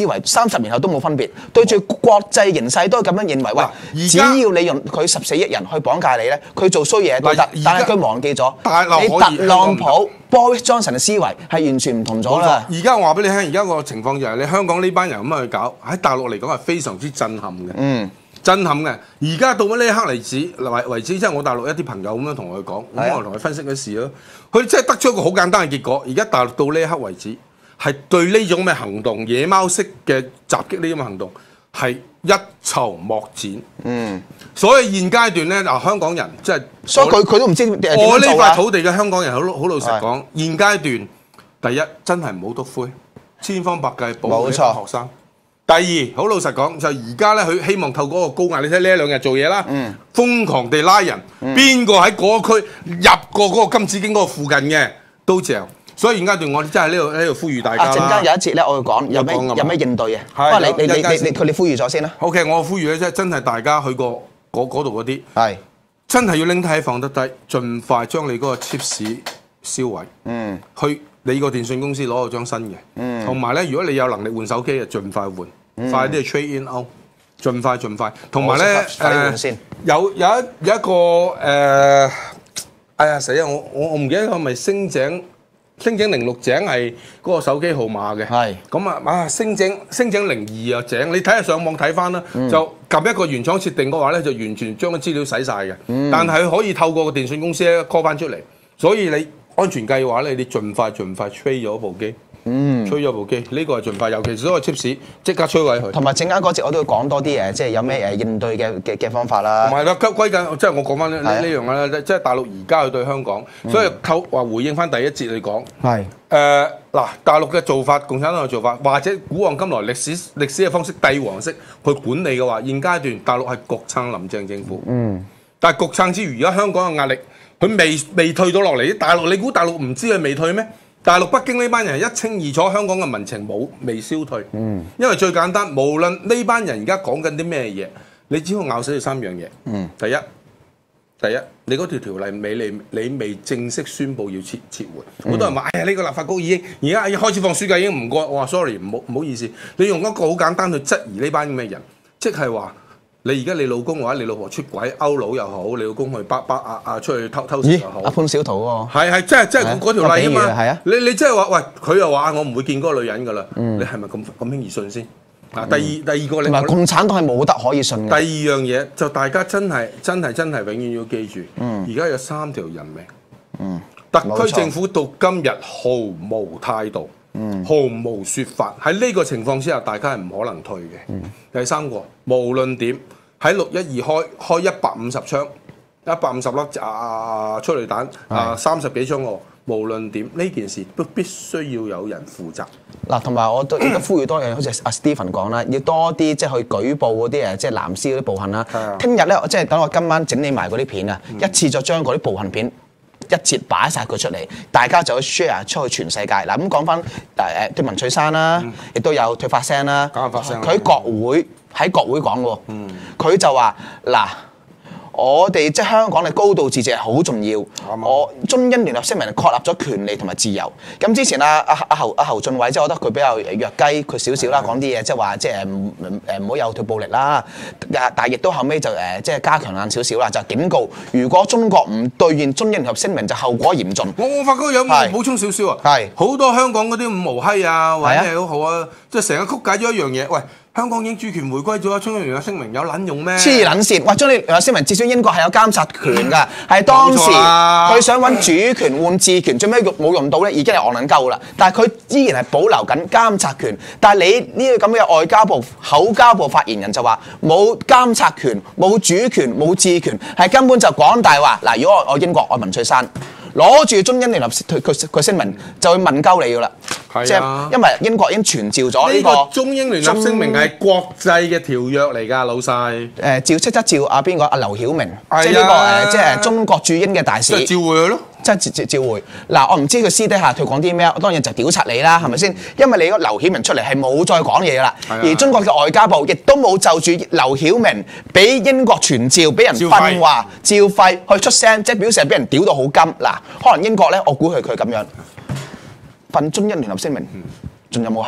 維三十年後都冇分別，對住國際形勢都係咁樣認為。喂，只要你用佢十四億人去綁架你咧，佢做衰嘢都得，但係佢忘記咗，你特朗普 Boris Johnson 嘅思維係完全唔同咗啦。 而家我話俾你聽，而家個情況就係你香港呢班人咁樣去搞，喺大陸嚟講係非常之震撼嘅。嗯。震撼嘅，而家到咗呢一刻為止為為止，即係我大陸一啲朋友咁樣同佢講，咁我同佢分析嘅事咯。佢即係得出一個好簡單嘅結果。而家大陸到呢一刻為止，係對呢種嘅行動、野貓式嘅襲擊呢種嘅行動係一籌莫展。嗯，所以現階段咧，嗱香港人即係， 所以佢佢都唔知點做啊。 我呢塊土地嘅香港人好好老實講，現階段第一真係唔好篤灰，千方百計保護啲學生。第二，好老實講，就而家咧，佢希望透過個高壓，你睇呢一兩日做嘢啦，嗯、瘋狂地拉人，邊個喺嗰區入過嗰個金紫荊嗰個附近嘅都嚼。所以現階段我哋真係呢度呢度呼籲大家啦。陣間有一節咧，我要講有咩有咩應對嘅。不過你你你你你佢哋呼籲咗先啦。OK， 我呼籲咧，即係真係大家去過嗰度嗰啲，係真係要拎低放得低，盡快將你嗰個 chips 銷毀。嗯，去你個電信公司攞個張新嘅。嗯，同埋咧，如果你有能力換手機，就盡快換。快啲去 trade in out，盡快盡快。同埋咧誒，有有一有一個誒、呃，哎呀死啊！我我我唔記得係咪星井星井零六井係嗰個手機號碼嘅。係。咁啊啊星井星井零二啊井，你睇下上網睇翻啦，嗯、就撳一個原廠設定嘅話咧，就完全將個資料洗晒嘅。嗯、但係佢可以透過個電信公司咧 call 翻出嚟，所以你安全計嘅話咧，你盡快盡快 trade 咗部機。嗯，吹咗部機，呢、這個係盡快，尤其是嗰個 chips 即刻摧毀佢。同埋陣間嗰節我都要講多啲誒，即係有咩誒應對嘅嘅嘅方法啦。同埋啦，歸緊即係我講翻呢呢樣啦，即係大陸而家去對香港，嗯、所以扣話回應翻第一節你講係誒嗱，大陸嘅做法，共產黨嘅做法，或者古往今來歷史歷史嘅方式，帝王式去管理嘅話，現階段大陸係焗撐林鄭政府。嗯，但係焗撐之餘，而家香港嘅壓力，佢未未退到落嚟。大陸你估大陸唔知佢未退咩？大陸北京呢班人一清二楚，香港嘅民情冇未消退。嗯，因為最簡單，無論呢班人而家講緊啲咩嘢，你只要咬死佢三樣嘢。嗯，第一，第一，你嗰條條例未你你未正式宣佈要撤撤回，好、嗯、多人話：哎呀，呢、這個立法局已經而家開始放暑假已經唔過。我話 sorry， 唔好唔好意思，你用一個好簡單去質疑呢班咁嘅人，即係話。你而家你老公或者你老婆出軌勾佬又好，你老公去巴巴啊啊出去偷偷食又好，阿潘小桃喎，係係即係即係嗰條例啊嘛，係啊，你你即係話喂，佢又話我唔會見嗰個女人噶啦，嗯、你係咪咁咁輕易信先？啊、嗯，第二第二個你話共產黨係冇得可以信嘅。第二樣嘢就大家真係真係真係永遠要記住，而家、嗯、有三條人命，嗯，特區政府到今日毫無態度。嗯、毫無説法，喺呢個情況之下，大家係唔可能退嘅。嗯、第三個，無論點喺六一二開開一百五十槍，一百五十粒啊催淚彈啊三十幾槍喎，無論點呢件事都必須要有人負責。嗱，同埋我都亦都呼籲多樣，好似阿 Stephen 講啦，要多啲即係去舉報嗰啲誒，即係藍絲嗰啲暴行啦。聽日咧，即係等我今晚整理埋嗰啲片啊，嗯、一次再將嗰啲暴行片。一節擺晒佢出嚟，大家就可以 share 出去全世界。嗱，咁講翻誒誒對文翠珊啦，亦都有退發聲啦。佢喺國會喺國會講喎，佢、嗯、就話嗱。我哋即係香港嘅高度自治係好重要。嗯、我中英聯合聲明確立咗權利同埋自由。咁之前阿阿阿侯阿侯俊偉即係我覺得佢比較弱雞，佢少少啦講啲嘢，即係話即係唔誒唔好有退暴力啦。但係亦都後尾就誒即係加強硬少少啦，就警告如果中國唔兌現中英聯合聲明，就後果嚴重。我我發覺有冇補充少少啊？係好多香港嗰啲五毛閪啊，或者係好好啊，即係成日曲解咗一樣嘢。喂！香港已經主權回歸咗，中英聯合聲明有撚用咩？黐撚線！哇，中英聯合聲明至少英國係有監察權㗎，係當時佢想揾主權換治權，最尾冇用到咧，已經係戇撚鳩啦。但係佢依然係保留緊監察權。但係你呢個咁嘅外交部口交部發言人就話冇監察權、冇主權、冇治權，係根本就講大話。嗱，如果我我英國我文翠珊攞住中英聯合佢佢聲明，就會問鳩你㗎啦。即係、啊、因為英國已經傳召咗呢、這個中英聯合聲明係國際嘅條約嚟㗎，老細。誒召即刻召阿邊個阿劉曉明，啊、即係呢、這個誒即係中國駐英嘅大使。即係召回佢咯。即係召召召回。嗱，我唔知佢私底下佢講啲咩，當然就屌柒你啦，係咪先？因為你個劉曉明出嚟係冇再講嘢㗎啦，啊、而中國嘅外交部亦都冇就住劉曉明俾英國傳召，俾人訓話照肺去出聲，即係表示係俾人屌到好金。嗱，可能英國咧，我估佢佢咁樣。份中英聯合聲明仲有冇效？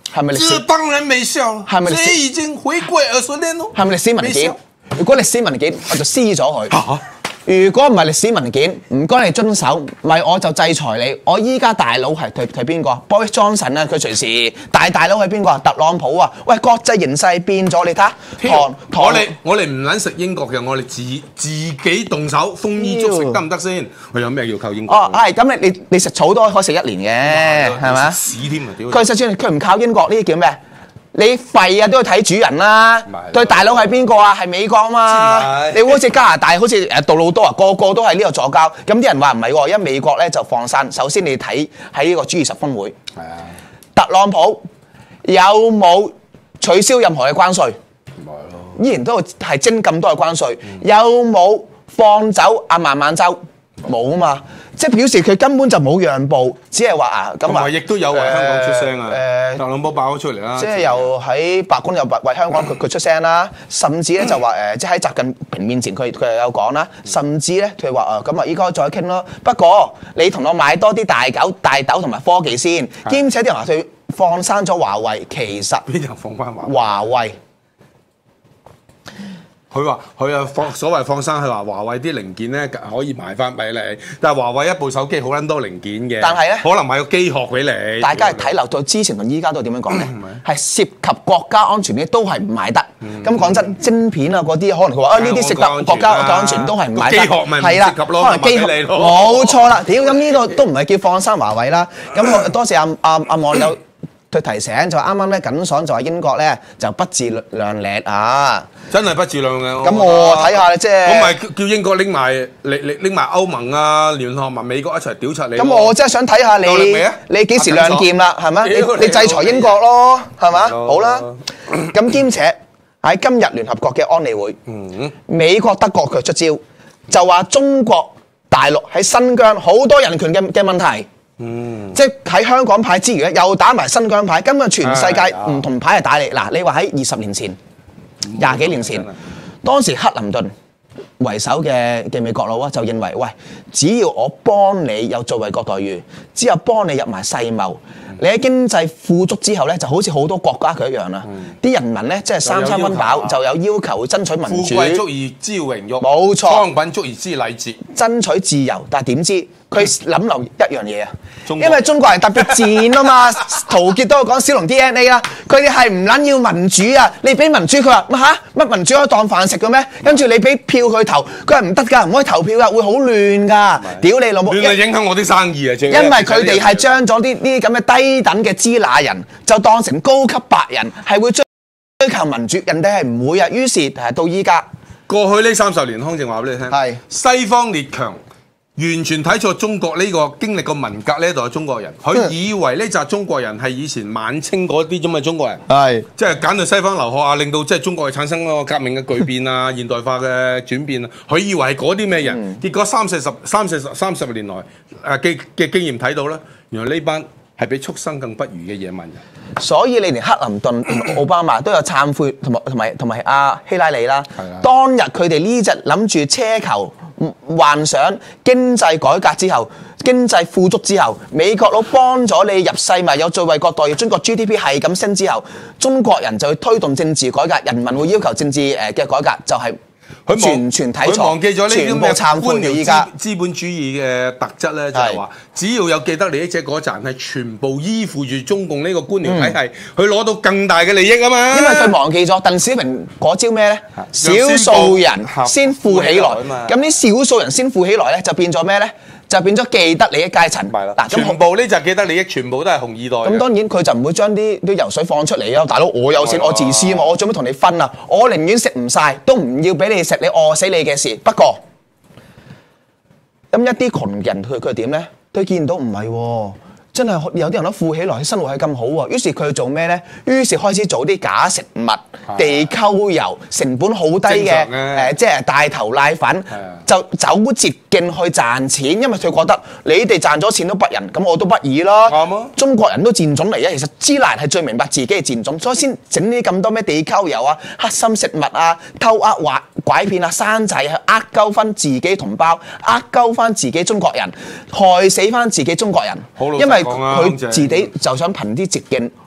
係咪歷史？ 這當然沒效了。 係咪歷史？ 這已經回歸二十年咯。 係咪歷史文件？如果歷史文件，我就撕咗佢。如果唔係歷史文件，唔該你遵守，咪我就制裁你。我依家大佬係係邊個 ？Boris Johnson 啊，佢隨時大大佬係邊個啊？特朗普啊！喂，國際形勢變咗，你睇下。 我哋我哋唔撚食英國嘅，我哋自自己動手豐衣足食得唔得先？我有咩要靠英國？ 哦，係咁你你你食草都可以食一年嘅，係咪啊？ 屎添啊！屌！ 佢就算佢唔靠英國，呢啲叫咩？你廢啊都要睇主人啦，對大佬係邊個啊？係美國啊嘛。你會好似加拿大，好似誒杜魯多啊，個個都係呢個左膠。咁啲人話唔係喎，因為美國咧就放生。首先你睇喺呢個 G 二十峰會，特朗普有冇取消任何嘅關稅？依然都係徵咁多嘅關稅。有冇放走阿孟晚舟？冇啊嘛。即係表示佢根本就冇讓步，只係話啊咁啊， 亦都有為香港出聲啊！誒，特朗普爆咗出嚟啦， 即係又喺白宮又為香港佢佢出聲啦，甚至咧就話誒，即係喺習近平面前佢佢又有講啦，甚至咧佢話啊咁啊，依家再傾咯。不過你同我買多啲大狗大豆同埋科技先，兼且啲人話佢放生咗華為，其實邊人放翻華為？ 華為。 佢話佢啊放所謂放生，佢話華為啲零件咧可以賣翻俾你，但係華為一部手機好撚多零件嘅， 但係咧可能買個機殼俾你。 大家係睇漏咗之前同依家都點樣講咧？係涉及國家安全嘅都係唔買得。咁講真，晶片啊嗰啲可能佢話啊呢啲涉及國家安全都係唔買得。 機殼咪唔涉及咯， 可能機殼冇錯啦。屌咁呢個都唔係叫放生華為啦。咁多謝阿阿阿網友佢提醒就啱啱咧緊爽就話英國咧就不自量力啊！ 真係不自量嘅。 咁我睇下即係咁咪叫英國拎埋拎拎埋歐盟啊、聯合埋美國一齊屌柒你。 咁我真係想睇下你你幾時亮劍啦？係咪？你你制裁英國咯，係嘛？好啦。咁兼且喺今日聯合國嘅安理會，美國德國佢出招，就話中國大陸喺新疆好多人權嘅嘅問題。嗯，即係喺香港牌之餘咧，又打埋新疆牌，根本全世界唔同牌係打你。嗱，你話喺二十年前、廿幾年前，當時克林頓為首嘅嘅美國佬啊，就認為喂，只要我幫你有作為國待遇，之後幫你入埋世貿，你喺經濟富足之後咧，就好似好多國家佢一樣啦。啲人民咧，即係三餐溫飽，就有要求爭取民主。 富貴足以知榮辱， 冇錯。 商品足以知禮節， 爭取自由，但係點知？佢諗漏一樣嘢啊，因為中國人特別賤啊嘛，陶傑都有講小龍 D N A 啦，佢哋係唔撚要民主啊！你俾民主佢話乜嚇乜民主可以當飯食嘅咩？跟住你俾票佢投，佢話唔得㗎，唔可以投票㗎，會好亂㗎！屌你老母！ 亂係影響我啲生意啊！因為佢哋係將咗啲呢啲咁嘅低等嘅支那人，就當成高級白人，係會追追求民主，人哋係唔會啊！於是誒到依家過去呢三十年，康正話俾你聽，係西方列強。完全睇錯中國呢個經歷過文革呢一代嘅中國人，佢以為呢紮中國人係以前晚清嗰啲咁嘅中國人，係即係揀到西方留學啊，令到即係中國係產生嗰個革命嘅巨變啊、現代化嘅轉變啊，佢以為係嗰啲咩人，結果三四十、三四十、三十年來誒嘅嘅經驗睇到咧，原來呢班係比畜生更不如嘅野蠻人。 所以你連克林頓同奧巴馬都有懺悔，同埋同埋同埋阿希拉里啦。當日佢哋呢隻諗住奢求。幻想經濟改革之後，經濟富足之後，美國佬幫咗你入世貿有最惠國待遇，中國 G D P 係咁升之後，中國人就去推動政治改革，人民會要求政治誒嘅改革，就係、是。佢完全睇錯， 佢忘記咗呢啲咩官僚資資本主義嘅特質咧，就係話只要有既得利益者嗰陣，係全部依附住中共呢個官僚體系，佢攞到更大嘅利益啊嘛。 因為佢忘記咗鄧小平嗰招咩咧？少數人先富起來，咁啲少數人先富起來咧，就變咗咩咧？就變咗既得利益階層。 嗱，全部呢就既得利益，全部都係紅二代。 咁當然佢就唔會將啲啲油水放出嚟啊！大佬，我有錢，我自私啊嘛，我做乜同你分啊？我寧願食唔晒，都唔要俾你食，你餓死你嘅事。不過，咁一啲窮人佢佢點咧？佢見到唔係喎。真係有啲人都富起來，生活係咁好喎。於是佢做咩咧？於是開始做啲假食物、地溝油，成本好低嘅誒，即係大頭奶粉，就走捷徑去賺錢。因為佢覺得你哋賺咗錢都不仁，咁我都不義啦。啱啊！中國人都賤種嚟嘅，其實支那人係最明白自己係賤種，所以先整呢咁多咩地溝油啊、黑心食物啊、偷呃拐拐騙啊、山寨啊，呃鳩翻自己同胞，呃鳩翻自己中國人，害死翻自己中國人。因為佢自己就想憑啲捷徑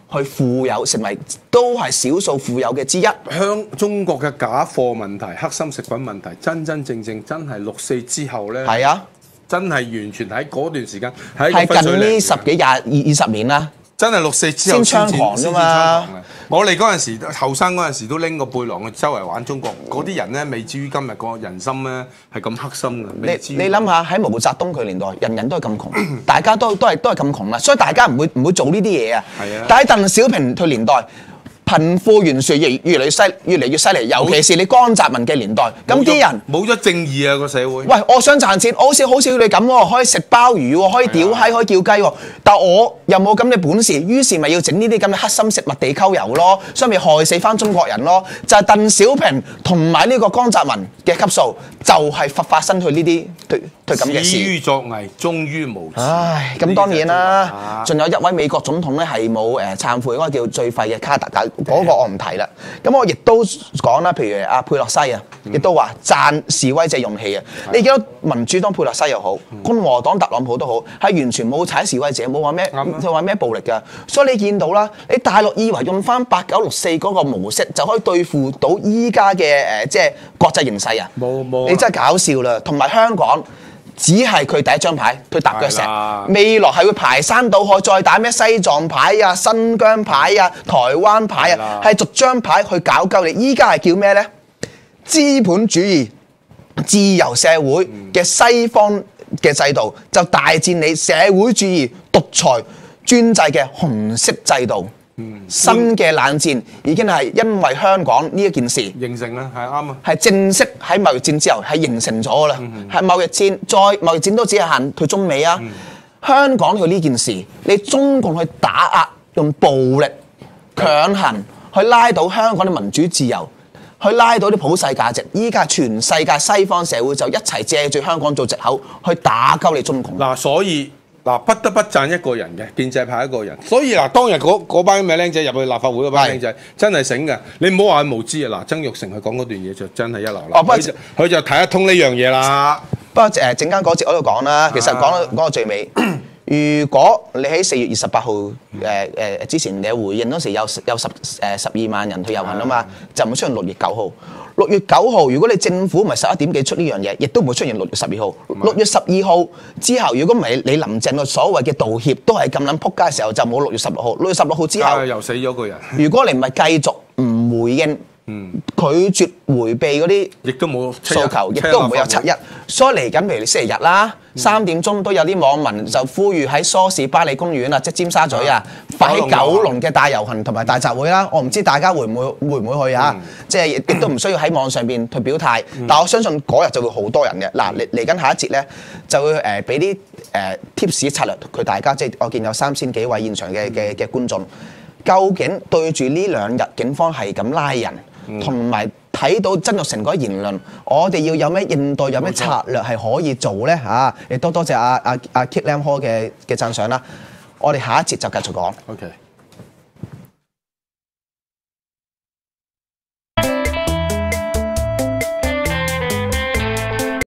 去富有，成為都係少數富有嘅之一。 香中國嘅假貨問題、黑心食品問題，真真正正真係六四之後咧， 係啊， 真係完全喺嗰段時間喺係近呢十幾廿二二十年啦。真係六四之後先猖狂啫嘛！ 我哋嗰陣時後生嗰陣時都拎個背囊去周圍玩中國，嗰啲人咧未至於今日個人心咧係咁黑心嘅。 你你諗下喺毛澤東佢年代，人人都係咁窮，大家都都係都係咁窮啦，所以大家唔會唔會做呢啲嘢啊。係啊！但喺鄧小平佢年代，貧富懸殊越越嚟越犀越嚟越犀利，尤其是你江澤民嘅年代，咁啲人冇咗正義啊個社會。 喂，我想賺錢，我好似好似你咁喎，可以食鮑魚喎，可以屌閪，可以叫雞喎，但我又冇咁嘅本事，於是咪要整呢啲咁嘅黑心食物地溝油咯，所以咪害死翻中國人咯。就係鄧小平同埋呢個江澤民嘅級數，就係發發生佢呢啲對對咁嘅事。 始於作偽，終於無恥。 唉，咁當然啦，仲有一位美國總統咧係冇誒懺悔，嗰個叫最廢嘅卡特㗎。嗰個我唔提啦，咁我亦都講啦，譬如阿佩洛西啊，亦都話讚示威者勇氣啊。你見到民主黨佩洛西又好，共和黨特朗普都好，係完全冇踩示威者，冇話咩，就話咩暴力㗎。所以你見到啦，你大陸以為用翻八九六四嗰個模式就可以對付到依家嘅誒，即係國際形勢啊？冇冇，你真係搞笑啦！同埋香港。只係佢第一張牌，佢踏腳石。未來係會排山倒海，再打咩西藏牌啊、新疆牌啊、台灣牌啊，係逐張牌去搞鳩你。依家係叫咩呢？資本主義、自由社會嘅西方嘅制度，就大戰你社會主義、獨裁專制嘅紅色制度。嗯、新嘅冷戰已經係因為香港呢一件事形成啦，係啱啊！ 係正式喺貿易戰之後係形成咗㗎啦，係、嗯、貿易戰，再貿易戰都只係限去中美啊。嗯、香港佢呢件事，你中共去打壓，用暴力強行去拉到香港嘅民主自由，去拉到啲普世價值。依家全世界西方社會就一齊借住香港做藉口去打鳩你中共。 嗱，所以。嗱，不得不讚一個人嘅建制派一個人，所以嗱，當日嗰班咩僆仔入去立法會嗰班僆仔真係醒嘅，你唔好話佢無知啊！嗱，曾鈺成佢講嗰段嘢就真係一流啦。哦，不過佢就佢就睇得通呢樣嘢啦。 不過誒，陣間嗰節我度講啦，其實講到講到最尾，如果你喺四月二十八號誒誒之前你回應嗰時有有十誒十二萬人去遊行啊嘛，就唔會出現六月九號。六月九號，如果你政府唔係十一點幾出呢樣嘢，亦都唔會出現六月十二號。六月十二號之後，如果唔係你林鄭嘅所謂嘅道歉都係咁撚撲街嘅時候，就冇六月十六號。六月十六號之後， 又死咗個人。 如果你唔係繼續唔回應，嗯、拒絕迴避嗰啲， 亦都冇訴求，亦都唔會有七一。所以嚟緊，譬如你星期日啦，三、嗯、點鐘都有啲網民就呼籲喺梳士巴利公園啊，即係尖沙咀啊，發起九龍嘅大遊行同埋大集會啦。我唔知大家會唔會會唔會去啊？嗯、即係亦都唔需要喺網上邊去表態，嗯、但我相信嗰日就會好多人嘅。嗱，嚟嚟緊下一節咧，就會誒俾啲誒 tips 策略佢大家，即係我見有三千幾位現場嘅嘅嘅觀眾，究竟對住呢兩日警方係咁拉人？同埋睇到曾鈺成嗰啲言論，我哋要有咩應對，有咩策略係可以做咧嚇？亦多多謝阿阿阿 Kit Lam Hall 嘅嘅讚賞啦。我哋下一節就繼續講。OK。